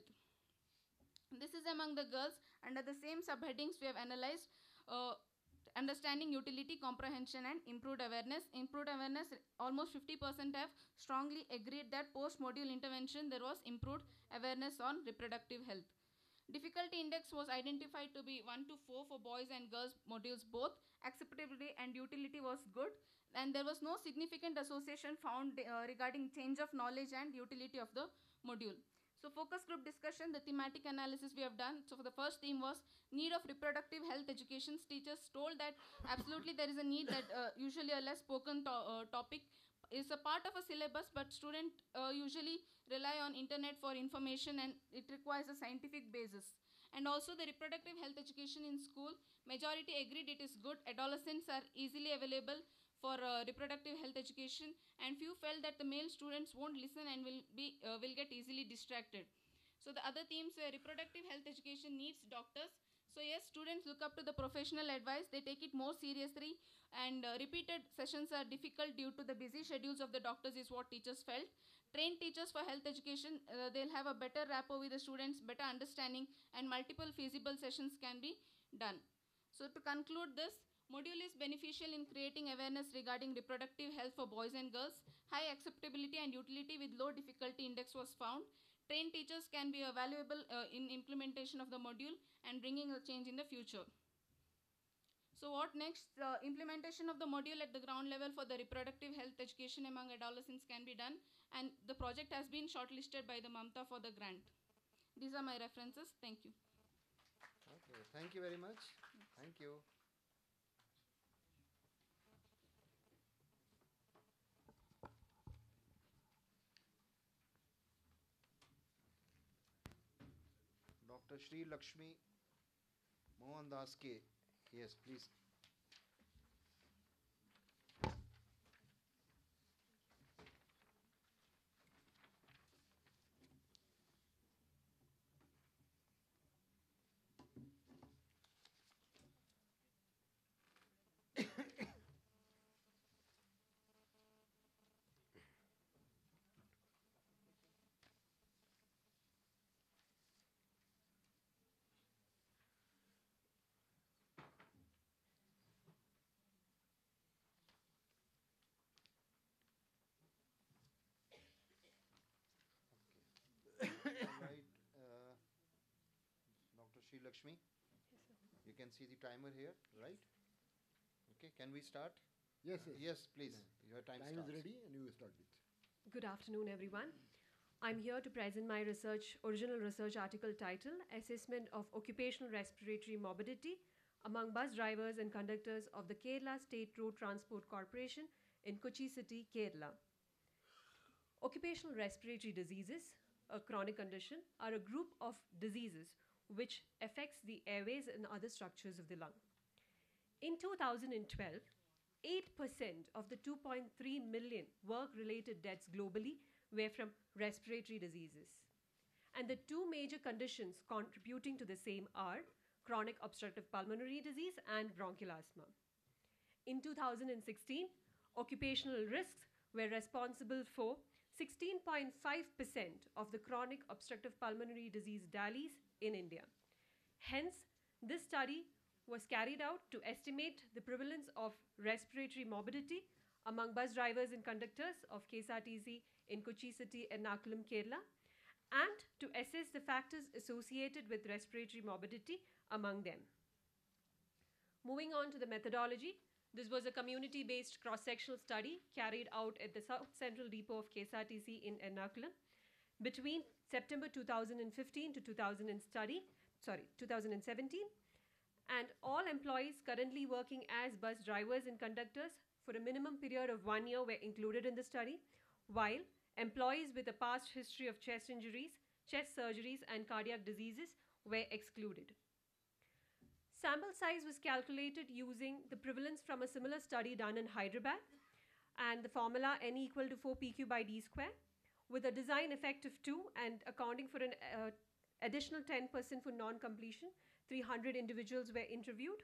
This is among the girls. Under the same subheadings we have analyzed understanding, utility, comprehension and improved awareness. Improved awareness, almost 50% have strongly agreed that post-module intervention there was improved awareness on reproductive health. Difficulty index was identified to be 1 to 4 for boys and girls modules both. Acceptability and utility was good, and there was no significant association found regarding change of knowledge and utility of the module. So focus group discussion, the thematic analysis we have done. So for the first theme was need of reproductive health education. Teachers told that absolutely there is a need, that usually a less spoken topic is a part of a syllabus, but students usually rely on internet for information and it requires a scientific basis. And also the reproductive health education in school, majority agreed it is good. Adolescents are easily available for reproductive health education, and few felt that the male students won't listen and will get easily distracted. So the other themes were reproductive health education needs doctors. So yes, students look up to the professional advice, they take it more seriously, and repeated sessions are difficult due to the busy schedules of the doctors is what teachers felt. Trained teachers for health education, they'll have a better rapport with the students, better understanding, and multiple feasible sessions can be done. So to conclude this, module is beneficial in creating awareness regarding reproductive health for boys and girls. High acceptability and utility with low difficulty index was found. Trained teachers can be valuable in implementation of the module and bringing a change in the future. So what next? Implementation of the module at the ground level for the reproductive health education among adolescents can be done, and the project has been shortlisted by the Mamta for the grant. These are my references. Thank you. Okay, thank you very much. Thank you. Dr. Shri Lakshmi Mohan Das K. Yes, please. Right, Dr. Sri Lakshmi, you can see the timer here, right? Okay, can we start? Yes, yes. Yes, please. Your time Time is starts. ready and you start with. Good afternoon, everyone. I'm here to present my original research article titled Assessment of Occupational Respiratory Morbidity among Bus Drivers and Conductors of the Kerala State Road Transport Corporation in Kochi City, Kerala. Occupational respiratory diseases, a chronic condition, are a group of diseases which affects the airways and other structures of the lung. In 2012, 8% of the 2.3 million work-related deaths globally were from respiratory diseases. And the two major conditions contributing to the same are chronic obstructive pulmonary disease and bronchial asthma. In 2016, occupational risks were responsible for 16.5% of the chronic obstructive pulmonary disease DALYs in India. Hence, this study was carried out to estimate the prevalence of respiratory morbidity among bus drivers and conductors of KSRTC in Kochi City, Ernakulam, Kerala, and to assess the factors associated with respiratory morbidity among them. Moving on to the methodology, this was a community-based cross-sectional study carried out at the South Central Depot of KSRTC in Ernakulam between September 2015 to 2017, and all employees currently working as bus drivers and conductors for a minimum period of 1 year were included in the study, while employees with a past history of chest injuries, chest surgeries, and cardiac diseases were excluded. Sample size was calculated using the prevalence from a similar study done in Hyderabad and the formula n equal to 4 pq by d square with a design effect of 2 and accounting for an additional 10% for non-completion. 300 individuals were interviewed.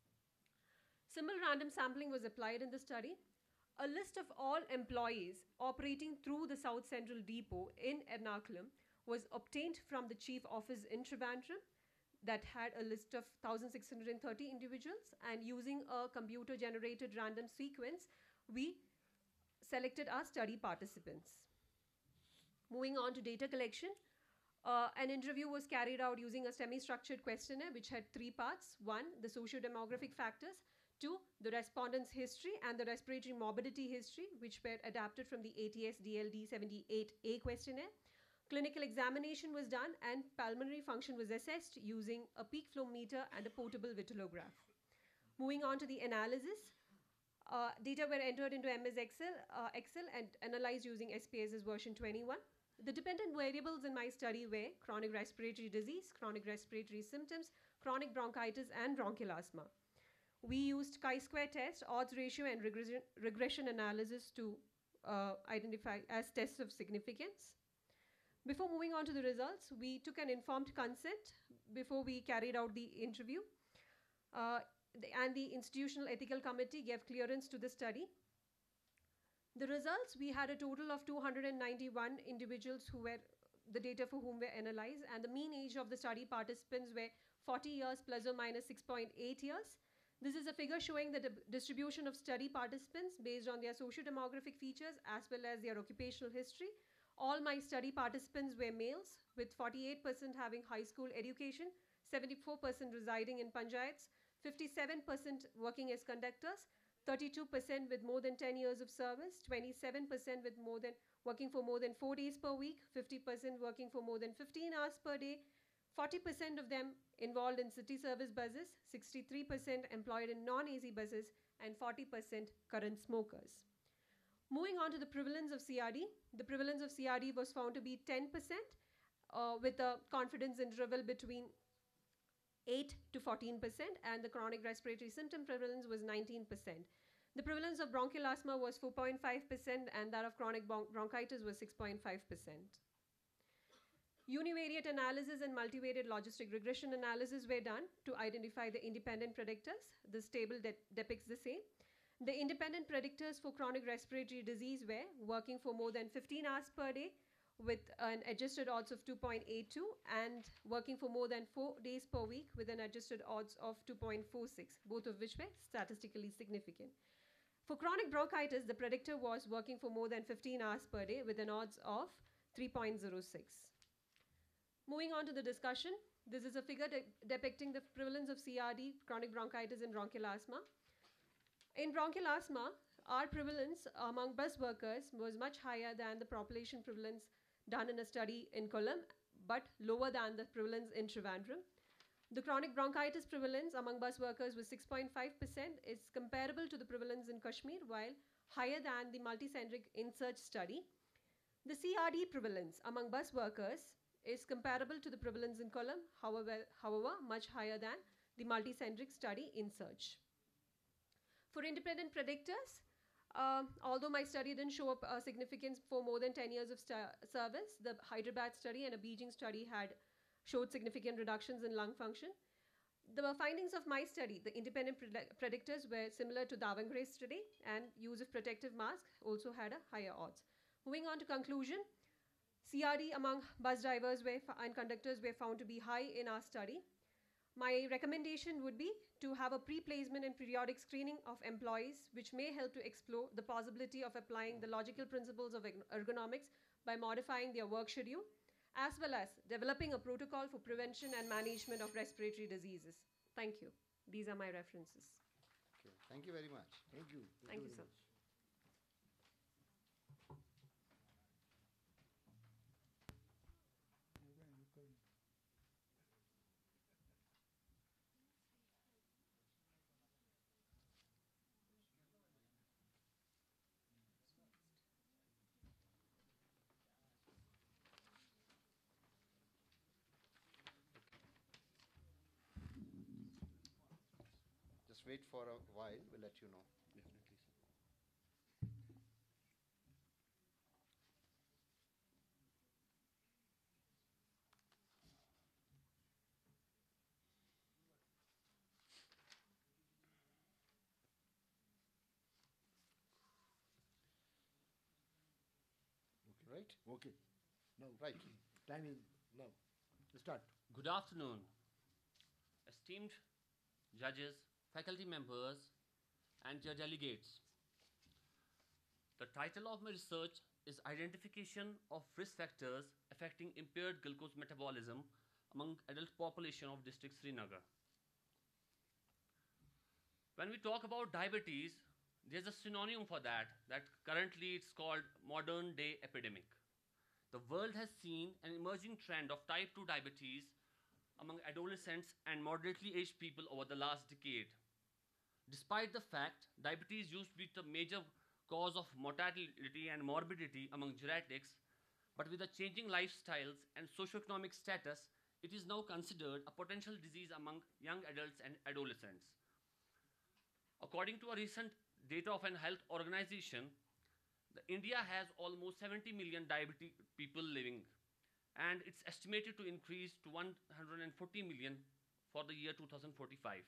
Simple random sampling was applied in the study. A list of all employees operating through the South Central Depot in Ernakulam was obtained from the Chief Office in Trivandrum that had a list of 1,630 individuals, and using a computer-generated random sequence, we selected our study participants. Moving on to data collection, an interview was carried out using a semi-structured questionnaire which had 3 parts. 1, the socio-demographic factors. 2, the respondent's history and the respiratory morbidity history, which were adapted from the ATS-DLD 78A questionnaire. Clinical examination was done and pulmonary function was assessed using a peak flow meter and a portable vitulograph. Moving on to the analysis, data were entered into MS Excel and analyzed using SPSS version 21. The dependent variables in my study were chronic respiratory disease, chronic respiratory symptoms, chronic bronchitis, and bronchial asthma. We used chi-square test, odds ratio, and regression analysis to identify as tests of significance. Before moving on to the results, we took an informed consent before we carried out the interview. And the Institutional Ethical Committee gave clearance to the study. The results, we had a total of 291 individuals who were the data for whom were analyzed, and the mean age of the study participants were 40 years plus or minus 6.8 years. This is a figure showing the distribution of study participants based on their socio-demographic features as well as their occupational history. All my study participants were males, with 48% having high school education, 74% residing in panchayats, 57% working as conductors, 32% with more than 10 years of service, 27% with working for more than 4 days per week, 50% working for more than 15 hours per day, 40% of them involved in city service buses, 63% employed in non-AC buses, and 40% current smokers. Moving on to the prevalence of CRD, the prevalence of CRD was found to be 10% with a confidence interval between 8 to 14%, and the chronic respiratory symptom prevalence was 19%. The prevalence of bronchial asthma was 4.5%, and that of chronic bronchitis was 6.5%. Univariate analysis and multivariate logistic regression analysis were done to identify the independent predictors. This table depicts the same. The independent predictors for chronic respiratory disease were working for more than 15 hours per day with an adjusted odds of 2.82 and working for more than 4 days per week with an adjusted odds of 2.46, both of which were statistically significant. For chronic bronchitis, the predictor was working for more than 15 hours per day with an odds of 3.06. Moving on to the discussion, this is a figure depicting the prevalence of CRD, chronic bronchitis, and bronchial asthma. In bronchial asthma, our prevalence among bus workers was much higher than the population prevalence done in a study in Kollam, but lower than the prevalence in Trivandrum. The chronic bronchitis prevalence among bus workers was 6.5%. It's comparable to the prevalence in Kashmir, while higher than the multicentric InSearch study. The CRD prevalence among bus workers is comparable to the prevalence in Kollam, however, much higher than the multicentric study InSearch. For independent predictors, although my study didn't show up significance for more than 10 years of service, the Hyderabad study and a Beijing study had showed significant reductions in lung function. The findings of my study, the independent predictors, were similar to Davangre's study, and use of protective mask also had a higher odds. Moving on to conclusion, CRD among bus drivers and conductors were found to be high in our study. My recommendation would be to have a pre-placement and periodic screening of employees, which may help to explore the possibility of applying the logical principles of ergonomics by modifying their work schedule, as well as developing a protocol for prevention and management of respiratory diseases. Thank you. These are my references. Okay. Thank you very much. Thank you. Thank you, very sir. much. Just wait for a while, we'll let you know. Definitely, sir. Right? Okay. Now, Right. time is now. Start. Good afternoon, esteemed judges, faculty members, and your delegates. The title of my research is Identification of Risk Factors Affecting Impaired Glucose Metabolism Among Adult Population of District Srinagar. When we talk about diabetes, there's a synonym for that currently it's called modern day epidemic. The world has seen an emerging trend of type 2 diabetes among adolescents and moderately aged people over the last decade. Despite the fact diabetes used to be the major cause of mortality and morbidity among geriatrics, but with the changing lifestyles and socioeconomic status, it is now considered a potential disease among young adults and adolescents. According to a recent data of an health organization, India has almost 70 million diabetic people living, and it's estimated to increase to 140 million for the year 2045.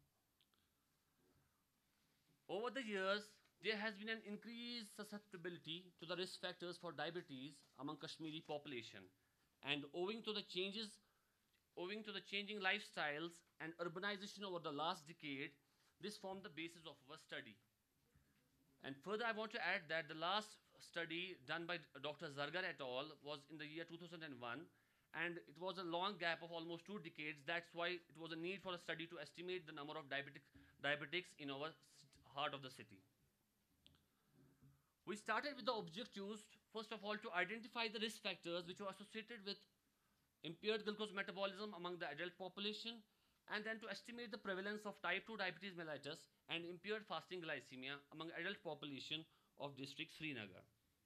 Over the years, there has been an increased susceptibility to the risk factors for diabetes among Kashmiri population, and owing to the changing lifestyles and urbanization over the last decade, this formed the basis of our study. And further, I want to add that the last study done by Dr. Zargar et al. Was in the year 2001, and it was a long gap of almost 2 decades. That's why it was a need for a study to estimate the number of diabetics in our heart of the city. We started with the objectives, first of all, to identify the risk factors which were associated with impaired glucose metabolism among the adult population, and then to estimate the prevalence of type 2 diabetes mellitus and impaired fasting glycemia among adult population of district Srinagar.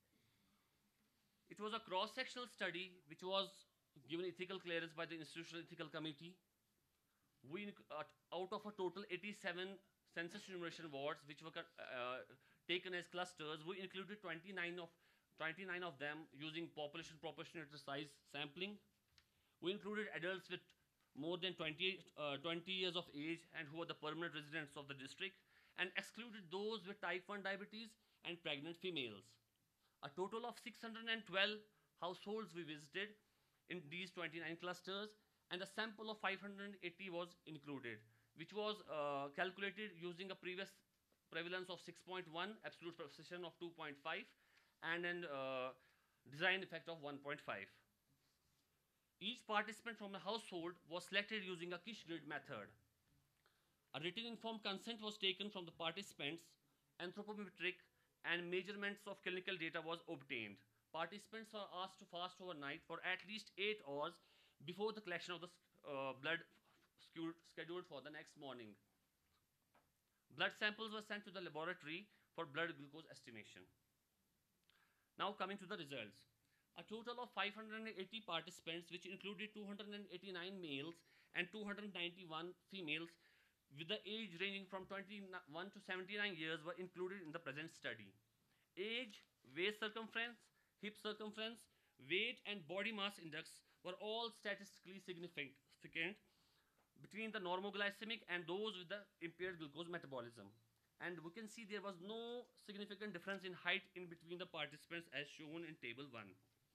It was a cross-sectional study which was given ethical clearance by the Institutional Ethical Committee. Out of a total 87 census enumeration wards which were taken as clusters, we included 29 of them using population proportionate to size sampling. We included adults with more than 20 years of age and who are the permanent residents of the district, and excluded those with type 1 diabetes and pregnant females. A total of 612 households we visited in these 29 clusters, and a sample of 580 was included, which was calculated using a previous prevalence of 6.1, absolute precision of 2.5, and an design effect of 1.5. Each participant from the household was selected using a Kish grid method. A written informed consent was taken from the participants, anthropometric and measurements of clinical data was obtained. participants were asked to fast overnight for at least 8 hours before the collection of the blood scheduled for the next morning. Blood samples were sent to the laboratory for blood glucose estimation. Now coming to the results. A total of 580 participants, which included 289 males and 291 females with the age ranging from 21 to 79 years, were included in the present study. Age, waist circumference, hip circumference, weight and body mass index were all statistically significant between the normoglycemic and those with the impaired glucose metabolism. And we can see there was no significant difference in height in between the participants as shown in table 1.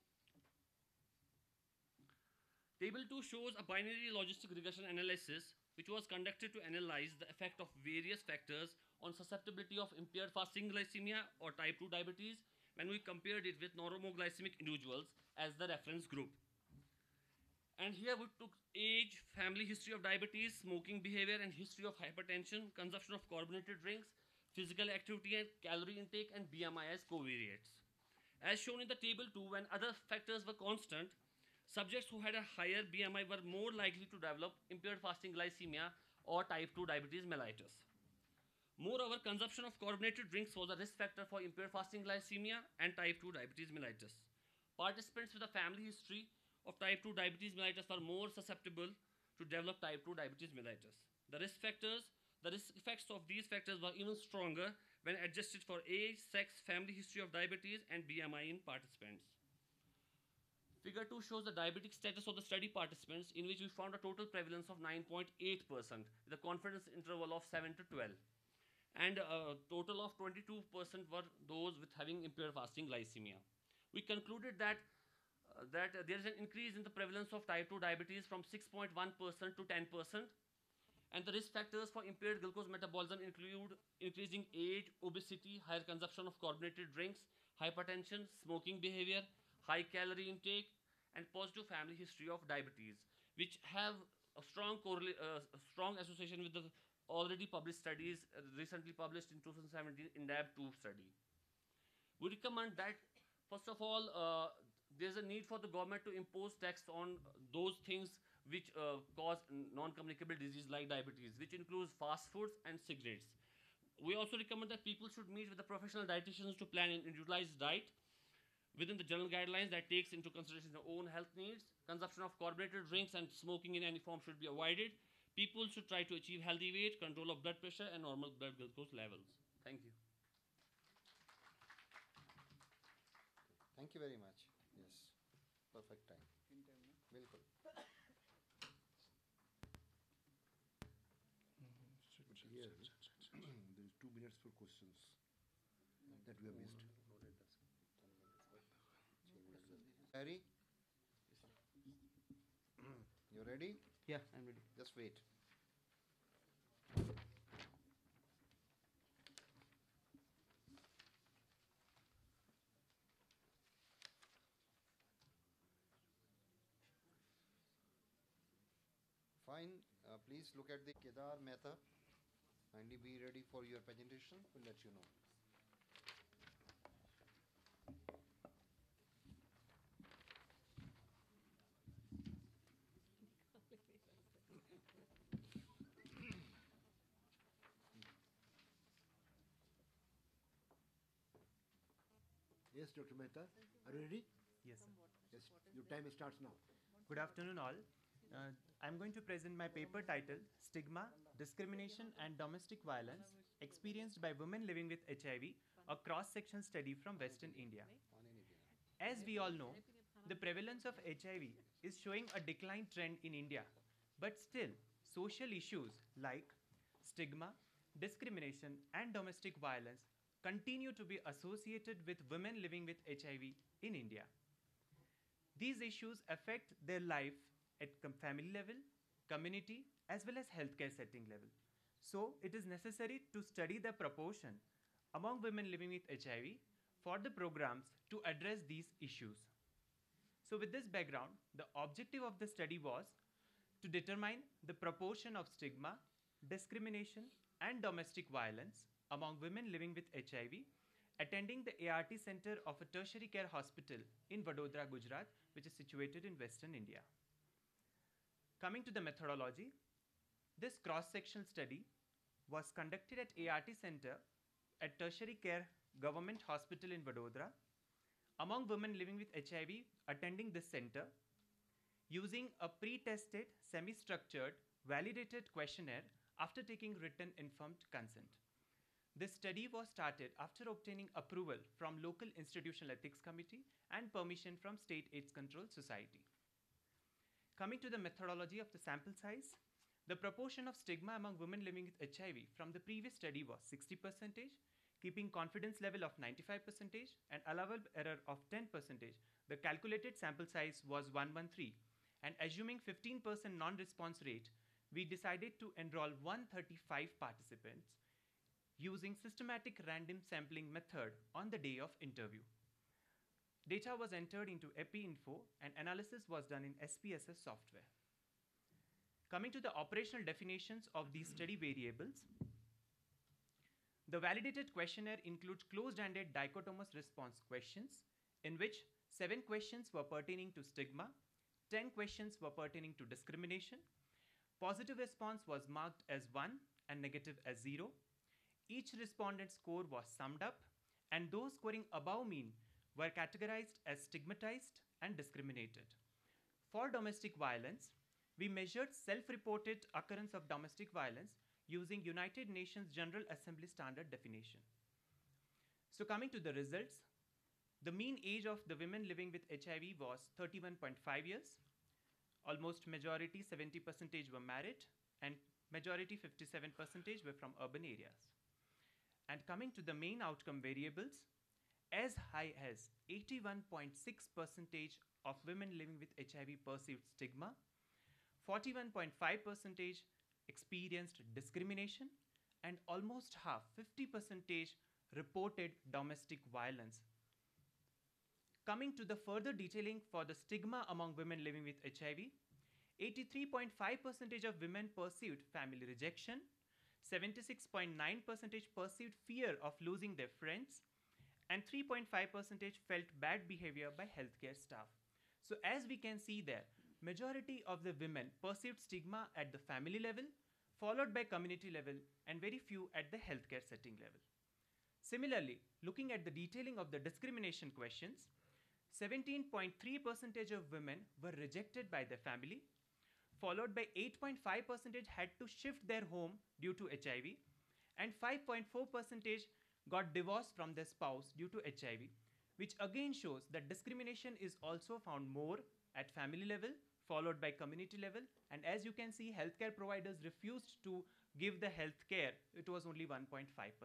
Table 2 shows a binary logistic regression analysis which was conducted to analyze the effect of various factors on susceptibility of impaired fasting glycemia or type 2 diabetes when we compared it with normoglycemic individuals as the reference group. And here we took age, family history of diabetes, smoking behavior and history of hypertension, consumption of carbonated drinks, physical activity and calorie intake, and BMI as covariates. As shown in the table 2, when other factors were constant, subjects who had a higher BMI were more likely to develop impaired fasting glycemia or type 2 diabetes mellitus. Moreover, consumption of carbonated drinks was a risk factor for impaired fasting glycemia and type 2 diabetes mellitus. Participants with a family history of type 2 diabetes mellitus were more susceptible to develop type 2 diabetes mellitus. The risk effects of these factors were even stronger when adjusted for age, sex, family history of diabetes, and BMI in participants. Figure 2 shows the diabetic status of the study participants, in which we found a total prevalence of 9.8% with a confidence interval of 7 to 12. And a total of 22% were those with having impaired fasting glycemia. We concluded that there is an increase in the prevalence of type 2 diabetes from 6.1% to 10%. And the risk factors for impaired glucose metabolism include increasing age, obesity, higher consumption of carbonated drinks, hypertension, smoking behavior, high calorie intake, and positive family history of diabetes, which have a strong association with the already published studies recently published in 2017 in DAB2 study. We recommend that, first of all, there's a need for the government to impose tax on those things which cause non-communicable disease like diabetes, which includes fast foods and cigarettes. We also recommend that people should meet with the professional dietitians to plan an individualized diet within the general guidelines that takes into consideration their own health needs. Consumption of carbonated drinks and smoking in any form should be avoided. People should try to achieve healthy weight, control of blood pressure, and normal blood glucose levels. Thank you. Thank you very much. Yes, perfect time. Bilkul. Here, there is 2 minutes for questions that we have missed. Harry? You ready? Yeah, I'm ready. Just wait. Fine. Please look at the Kedar Mehta. Kindly be ready for your presentation. We'll let you know. Yes, Dr. Mehta, are you ready? Yes, sir. Yes, your time starts now. Good afternoon, all. I'm going to present my paper titled Stigma, Discrimination and Domestic Violence Experienced by Women Living with HIV, a cross-section study from Western India. As we all know, the prevalence of HIV is showing a decline trend in India, but still, social issues like stigma, discrimination, and domestic violence continue to be associated with women living with HIV in India. These issues affect their life at family level, community, as well as healthcare setting level. So, it is necessary to study the proportion among women living with HIV for the programs to address these issues. So, with this background, the objective of the study was to determine the proportion of stigma, discrimination, and domestic violence among women living with HIV attending the ART center of a tertiary care hospital in Vadodara, Gujarat, which is situated in Western India. Coming to the methodology, this cross-sectional study was conducted at ART center at tertiary care government hospital in Vadodara among women living with HIV attending this center using a pre-tested, semi-structured, validated questionnaire after taking written informed consent. This study was started after obtaining approval from local institutional ethics committee and permission from State AIDS Control Society. Coming to the methodology of the sample size, the proportion of stigma among women living with HIV from the previous study was 60%, keeping confidence level of 95% and allowable error of 10%. The calculated sample size was 113, and assuming 15% non-response rate, we decided to enroll 135 participants using systematic random sampling method on the day of interview. Data was entered into EpiInfo and analysis was done in SPSS software. Coming to the operational definitions of these study variables, the validated questionnaire includes closed-ended dichotomous response questions in which 7 questions were pertaining to stigma, 10 questions were pertaining to discrimination. Positive response was marked as 1 and negative as 0. Each respondent score was summed up, and those scoring above mean were categorized as stigmatized and discriminated. For domestic violence, we measured self-reported occurrence of domestic violence using United Nations General Assembly standard definition. So coming to the results, the mean age of the women living with HIV was 31.5 years. Almost majority 70% were married and majority 57% were from urban areas. And coming to the main outcome variables, as high as 81.6% of women living with HIV perceived stigma, 41.5% experienced discrimination, and almost half, 50%, reported domestic violence. Coming to the further detailing for the stigma among women living with HIV, 83.5% of women perceived family rejection, 76.9% perceived fear of losing their friends, and 3.5% felt bad behavior by healthcare staff. So as we can see there, majority of the women perceived stigma at the family level, followed by community level, and very few at the healthcare setting level. Similarly, looking at the detailing of the discrimination questions, 17.3% of women were rejected by their family, followed by 8.5% had to shift their home due to HIV, and 5.4% got divorced from their spouse due to HIV, which again shows that discrimination is also found more at family level, followed by community level, and as you can see, healthcare providers refused to give the health care. It was only 1.5%.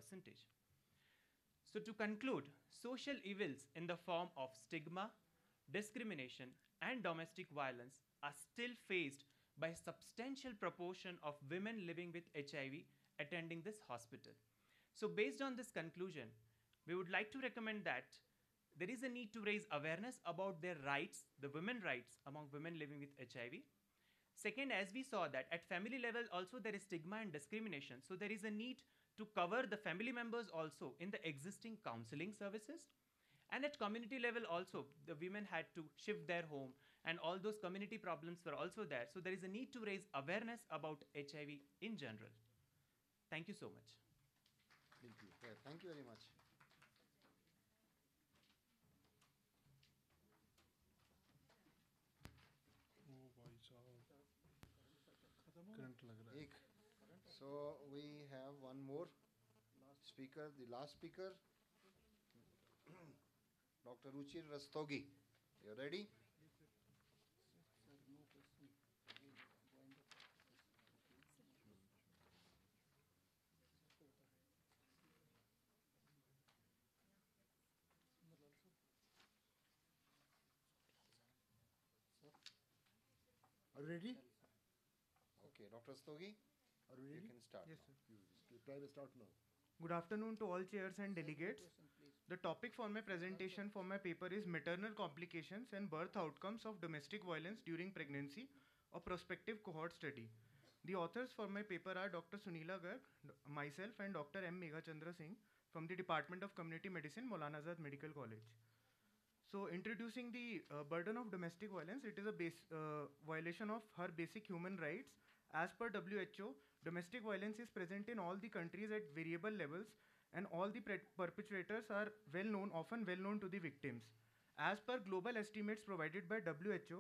So to conclude, social evils in the form of stigma, discrimination, and domestic violence are still faced by a substantial proportion of women living with HIV attending this hospital. So based on this conclusion, we would like to recommend that there is a need to raise awareness about their rights, the women rights among women living with HIV. Second, as we saw that at family level also there is stigma and discrimination. So there is a need to cover the family members also in the existing counseling services. And at community level also, the women had to shift their home and all those community problems were also there. So there is a need to raise awareness about HIV in general. Thank you so much. Thank you. Yeah, thank you very much. So we have one more speaker, the last speaker, Dr. Ruchir Rastogi. You ready? Are you ready? Okay, Dr. Rastogi, Are you ready? you can start. Yes, sir. You try to start now. Good afternoon to all chairs and delegates. The topic for my presentation for my paper is Maternal Complications and Birth Outcomes of Domestic Violence During Pregnancy, a prospective cohort study. The authors for my paper are Dr. Sunila Garg, myself, and Dr. M. Meghachandra Singh. from the Department of Community Medicine, Maulana Azad Medical College. So, introducing the burden of domestic violence, it is a violation of her basic human rights. As per WHO, domestic violence is present in all the countries at variable levels, and all the perpetrators are well known, often well known to the victims. As per global estimates provided by WHO,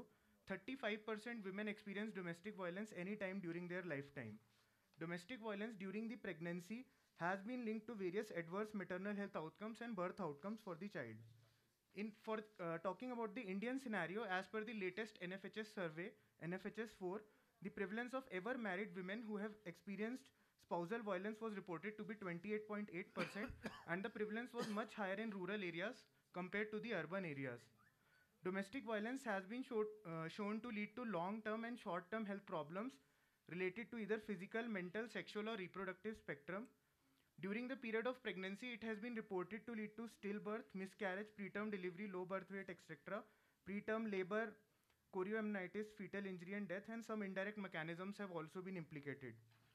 35% women experience domestic violence any time during their lifetime. Domestic violence during the pregnancy has been linked to various adverse maternal health outcomes and birth outcomes for the child. For talking about the Indian scenario, as per the latest NFHS survey, NFHS 4, the prevalence of ever married women who have experienced spousal violence was reported to be 28.8%, and the prevalence was much higher in rural areas compared to the urban areas. Domestic violence has been shown to lead to long-term and short-term health problems related to either physical, mental, sexual, or reproductive spectrum. During the period of pregnancy, it has been reported to lead to stillbirth, miscarriage, preterm delivery, low birth weight, etc., preterm labor, chorioamnitis, fetal injury and death, and some indirect mechanisms have also been implicated.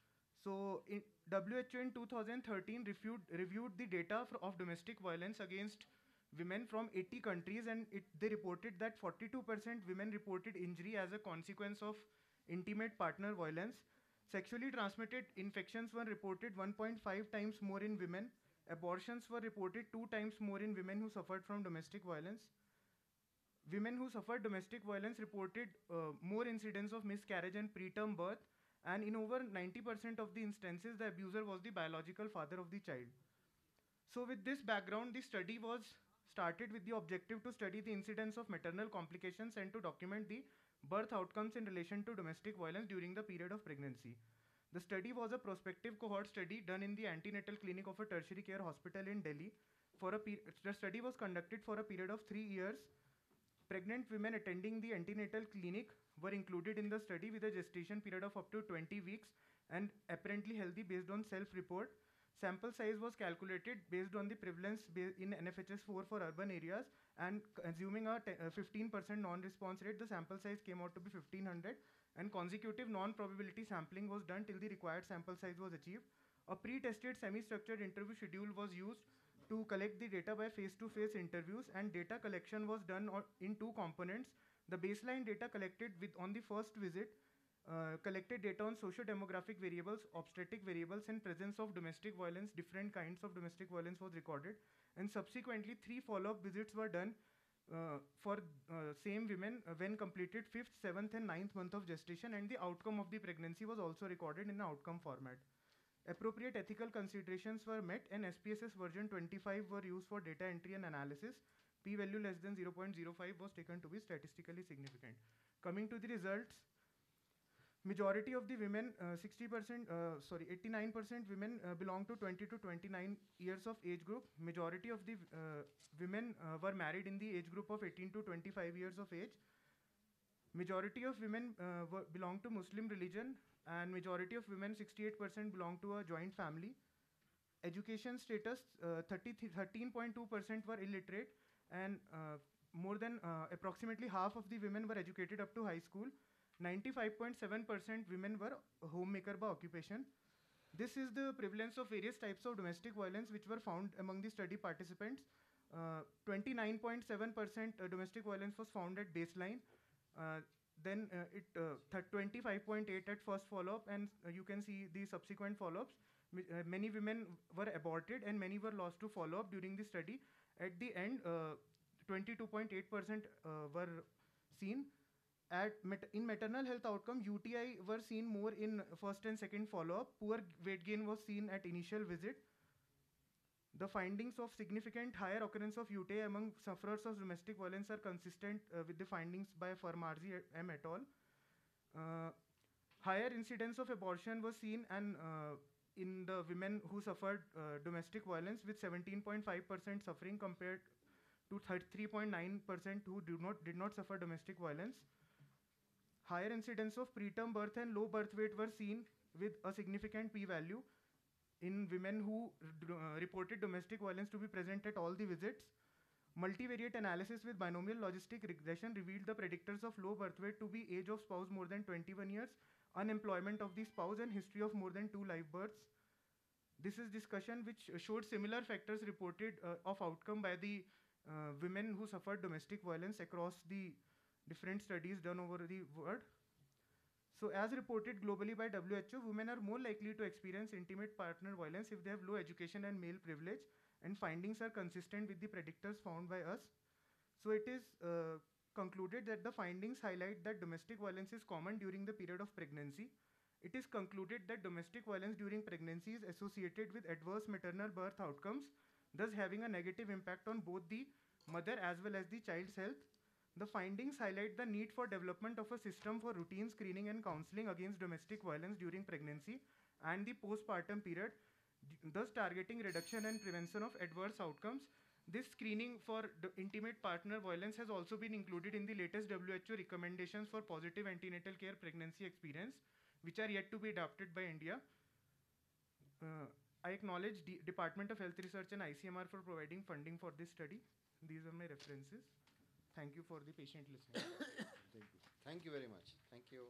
So, WHO in 2013 reviewed the data of domestic violence against women from 80 countries, and they reported that 42% women reported injury as a consequence of intimate partner violence. Sexually transmitted infections were reported 1.5 times more in women. Abortions were reported 2 times more in women who suffered from domestic violence. Women who suffered domestic violence reported more incidents of miscarriage and preterm birth, and in over 90% of the instances, the abuser was the biological father of the child. So with this background, the study was started with the objective to study the incidence of maternal complications and to document the birth outcomes in relation to domestic violence during the period of pregnancy. The study was a prospective cohort study done in the antenatal clinic of a tertiary care hospital in Delhi. The study was conducted for a period of 3 years. Pregnant women attending the antenatal clinic were included in the study with a gestation period of up to 20 weeks and apparently healthy based on self-report. Sample size was calculated based on the prevalence in NFHS 4 for urban areas, and assuming a 15% non-response rate, the sample size came out to be 1500, and consecutive non-probability sampling was done till the required sample size was achieved. A pre-tested semi-structured interview schedule was used to collect the data by face-to-face interviews, and data collection was done in 2 components. The baseline data collected on the first visit collected data on socio-demographic variables, obstetric variables, and presence of domestic violence. Different kinds of domestic violence was recorded, and subsequently 3 follow-up visits were done for same women when completed 5th, 7th, and 9th month of gestation, and the outcome of the pregnancy was also recorded in an outcome format. Appropriate ethical considerations were met, and SPSS version 25 were used for data entry and analysis. P-value less than 0.05 was taken to be statistically significant. Coming to the results, majority of the women, 89% women belong to 20 to 29 years of age group. Majority of the women were married in the age group of 18 to 25 years of age. Majority of women belong to Muslim religion, and majority of women, 68%, belong to a joint family. Education status, 13.2% were illiterate, and more than approximately half of the women were educated up to high school. 95.7% women were homemaker by occupation. This is the prevalence of various types of domestic violence which were found among the study participants. 29.7% domestic violence was found at baseline. Then 25.8 at first follow-up, and you can see the subsequent follow-ups. Many women were aborted and many were lost to follow-up during the study. At the end, 22.8% were seen. In maternal health outcome, UTI were seen more in first and second follow-up. Poor weight gain was seen at initial visit. The findings of significant higher occurrence of UTI among sufferers of domestic violence are consistent with the findings by Farmarzi M. et al. Higher incidence of abortion was seen in the women who suffered domestic violence, with 17.5% suffering compared to 3.9% who did not suffer domestic violence. Higher incidence of preterm birth and low birth weight were seen with a significant p-value in women who reported domestic violence to be present at all the visits. Multivariate analysis with binomial logistic regression revealed the predictors of low birth weight to be age of spouse more than 21 years, unemployment of the spouse, and history of more than 2 live births. This is discussion which showed similar factors reported of outcome by the women who suffered domestic violence across the different studies done over the world. So, as reported globally by WHO, women are more likely to experience intimate partner violence if they have low education and male privilege, and findings are consistent with the predictors found by us. So, it is concluded that the findings highlight that domestic violence is common during the period of pregnancy. It is concluded that domestic violence during pregnancy is associated with adverse maternal birth outcomes, thus having a negative impact on both the mother as well as the child's health. The findings highlight the need for development of a system for routine screening and counseling against domestic violence during pregnancy and the postpartum period, thus targeting reduction and prevention of adverse outcomes. This screening for intimate partner violence has also been included in the latest WHO recommendations for positive antenatal care pregnancy experience, which are yet to be adopted by India. I acknowledge the Department of Health Research and ICMR for providing funding for this study. These are my references. Thank you for the patient listening. Thank you. Thank you very much. Thank you.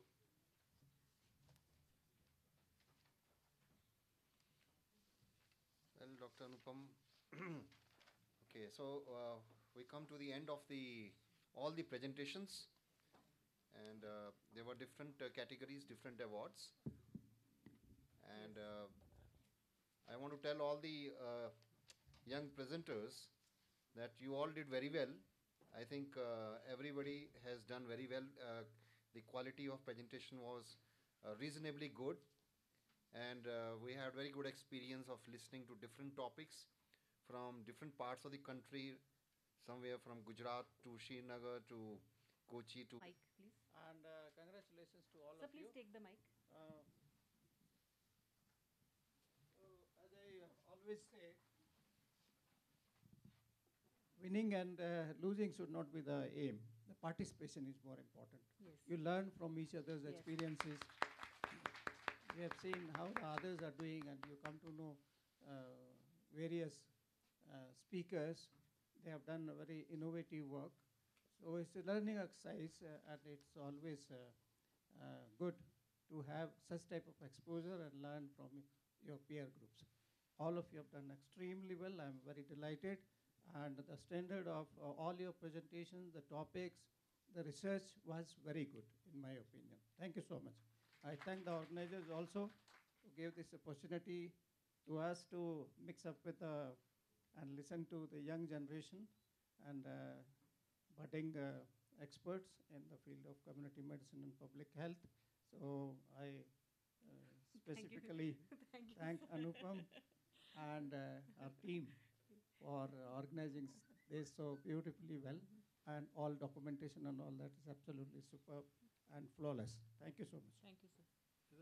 Well, Dr. Anupam. Okay, so we come to the end of all the presentations, and there were different categories, different awards, and I want to tell all the young presenters that you all did very well. I think everybody has done very well. The quality of presentation was reasonably good, and we had very good experience of listening to different topics from different parts of the country, somewhere from Gujarat to Srinagar to Kochi to... Mic, please. And congratulations to all Sir, of you. please take the mic. As I always say, winning and losing should not be the aim. The participation is more important. Yes. You learn from each other's Yes. experiences. You have seen how the others are doing, and you come to know various speakers. They have done a very innovative work. So it's a learning exercise, and it's always good to have such type of exposure and learn from your peer groups. All of you have done extremely well. I'm very delighted. And the standard of all your presentations, the topics, the research was very good, in my opinion. Thank you so much. I thank the organizers also who gave this opportunity to us to mix up with and listen to the young generation and budding experts in the field of community medicine and public health. So I specifically thank Anupam and our team for organizing this so beautifully well, and all documentation and all that is absolutely superb and flawless. Thank you so much. Thank you, sir.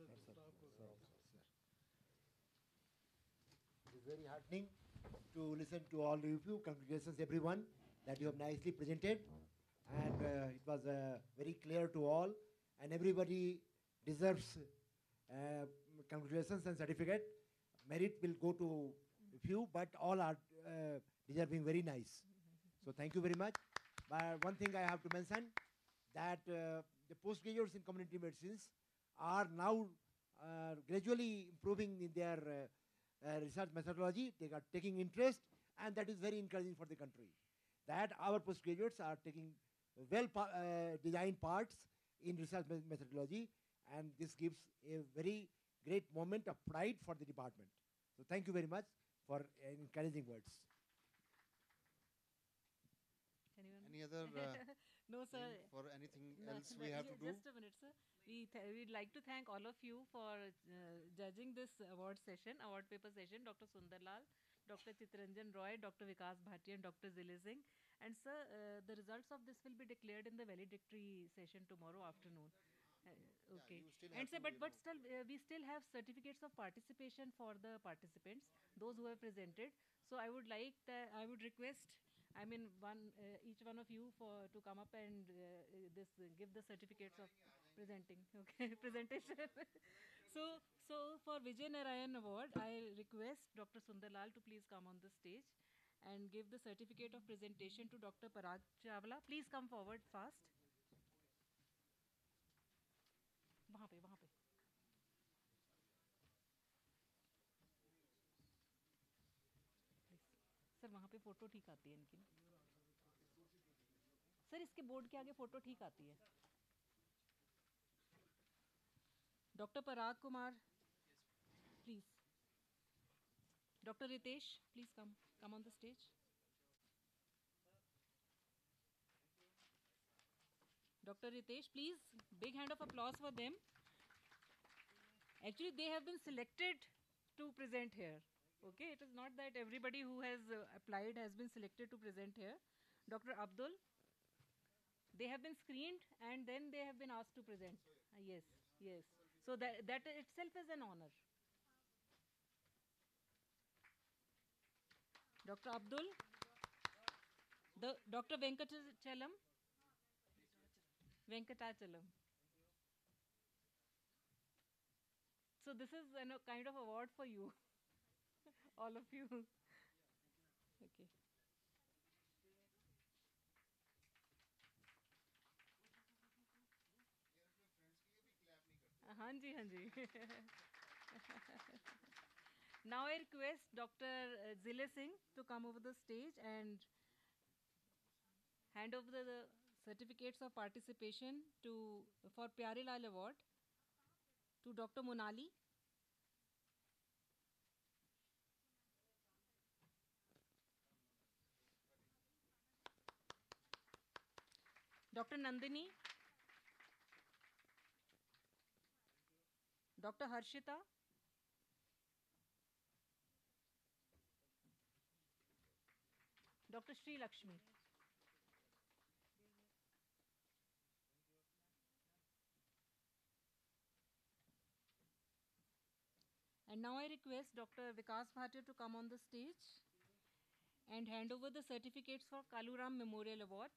It is very heartening to listen to all of you. Congratulations, everyone, that you have nicely presented. And it was very clear to all. And everybody deserves congratulations and certificate. Merit will go to few, but all are deserving very nice. So thank you very much. But one thing I have to mention, that the postgraduates in community medicines are now gradually improving in their research methodology. They are taking interest, and that is very encouraging for the country. That our postgraduates are taking well designed parts in research methodology, and this gives a very great moment of pride for the department. So thank you very much for encouraging words. Any other no, sir. for anything No, else no, we have to do? Just a minute, sir. We'd like to thank all of you for judging this award paper session, Dr. Sundarlal, Dr. Chitranjan Roy, Dr. Vikas Bhati, and Dr. Zile Singh. And sir, the results of this will be declared in the valedictory session tomorrow afternoon. Okay. And sir, but still, we still have certificates of participation for the participants, those who have presented. So I would request, each one of you to come up and give the certificates of presenting. Okay, presentation. So for Vijay Narayan Award, I request Dr. Sundarlal to please come on the stage and give the certificate of presentation to Dr. Parag Chawla. Please come forward fast. वहाँ पे पे photo ठीक आती है इनकी ना? Sir इसके board के आगे फोटो ठीक आती है. Dr. Parag Kumar, please. Dr. Ritesh, please come on the stage. Dr. Ritesh, please, big hand of applause for them. Actually, they have been selected to present here. Okay, it is not that everybody who has applied has been selected to present here. Dr. Abdul, they have been screened and then they have been asked to present. Yes, yes. So that itself is an honor. Dr. Abdul, the Dr. Venkatachalam. So this is a kind of award for you, all of you. Okay. हाँ जी हाँ जी. Now I request Dr. Zile Singh to come over the stage and hand over the certificates of participation for Pyare Lal Award to Dr. Monali. Dr. Nandini, Dr. Harshita, Dr. Sri Lakshmi. And now I request Dr. Vikas Bhatia to come on the stage and hand over the certificates for Kaluram Memorial Award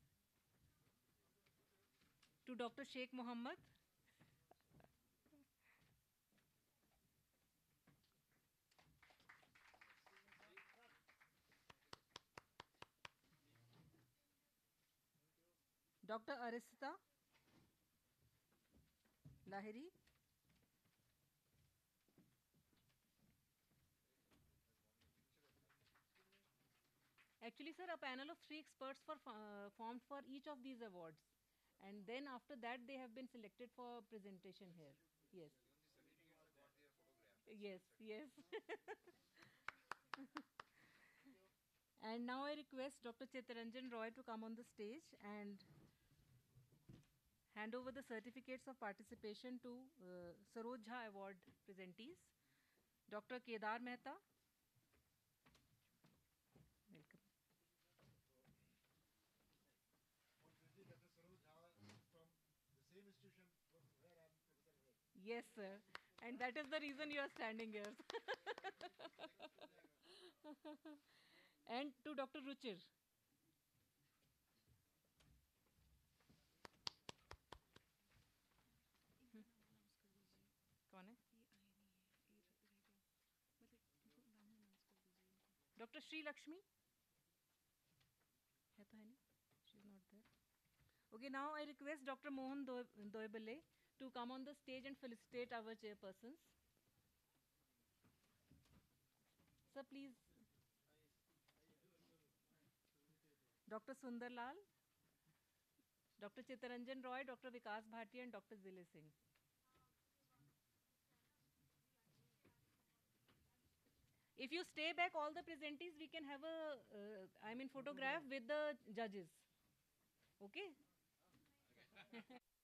to Dr. Sheikh Mohammed. Dr. Arista Lahiri. Actually, sir, a panel of 3 experts formed for each of these awards. And then after that, they have been selected for presentation here. Yes. Yes, yes. And now I request Dr. Chitranjan Roy to come on the stage and hand over the certificates of participation to Saroj Jha Award presentees. Dr. Kedar Mehta. Welcome. Yes, sir. And that is the reason you are standing here. And to Dr. Ruchir. कौन है? Dr. Sri Lakshmi. है तो है नहीं? She is not there. Okay, now I request Dr. Mohan Doibale to come on the stage and felicitate our chairpersons. Sir, please. Dr. Sundar Lal, Dr. Chitranjan Roy, Dr. Vikas Bhatia, and Dr. Zile Singh. If you stay back, all the presentees, we can have a, photograph with the judges. Okay?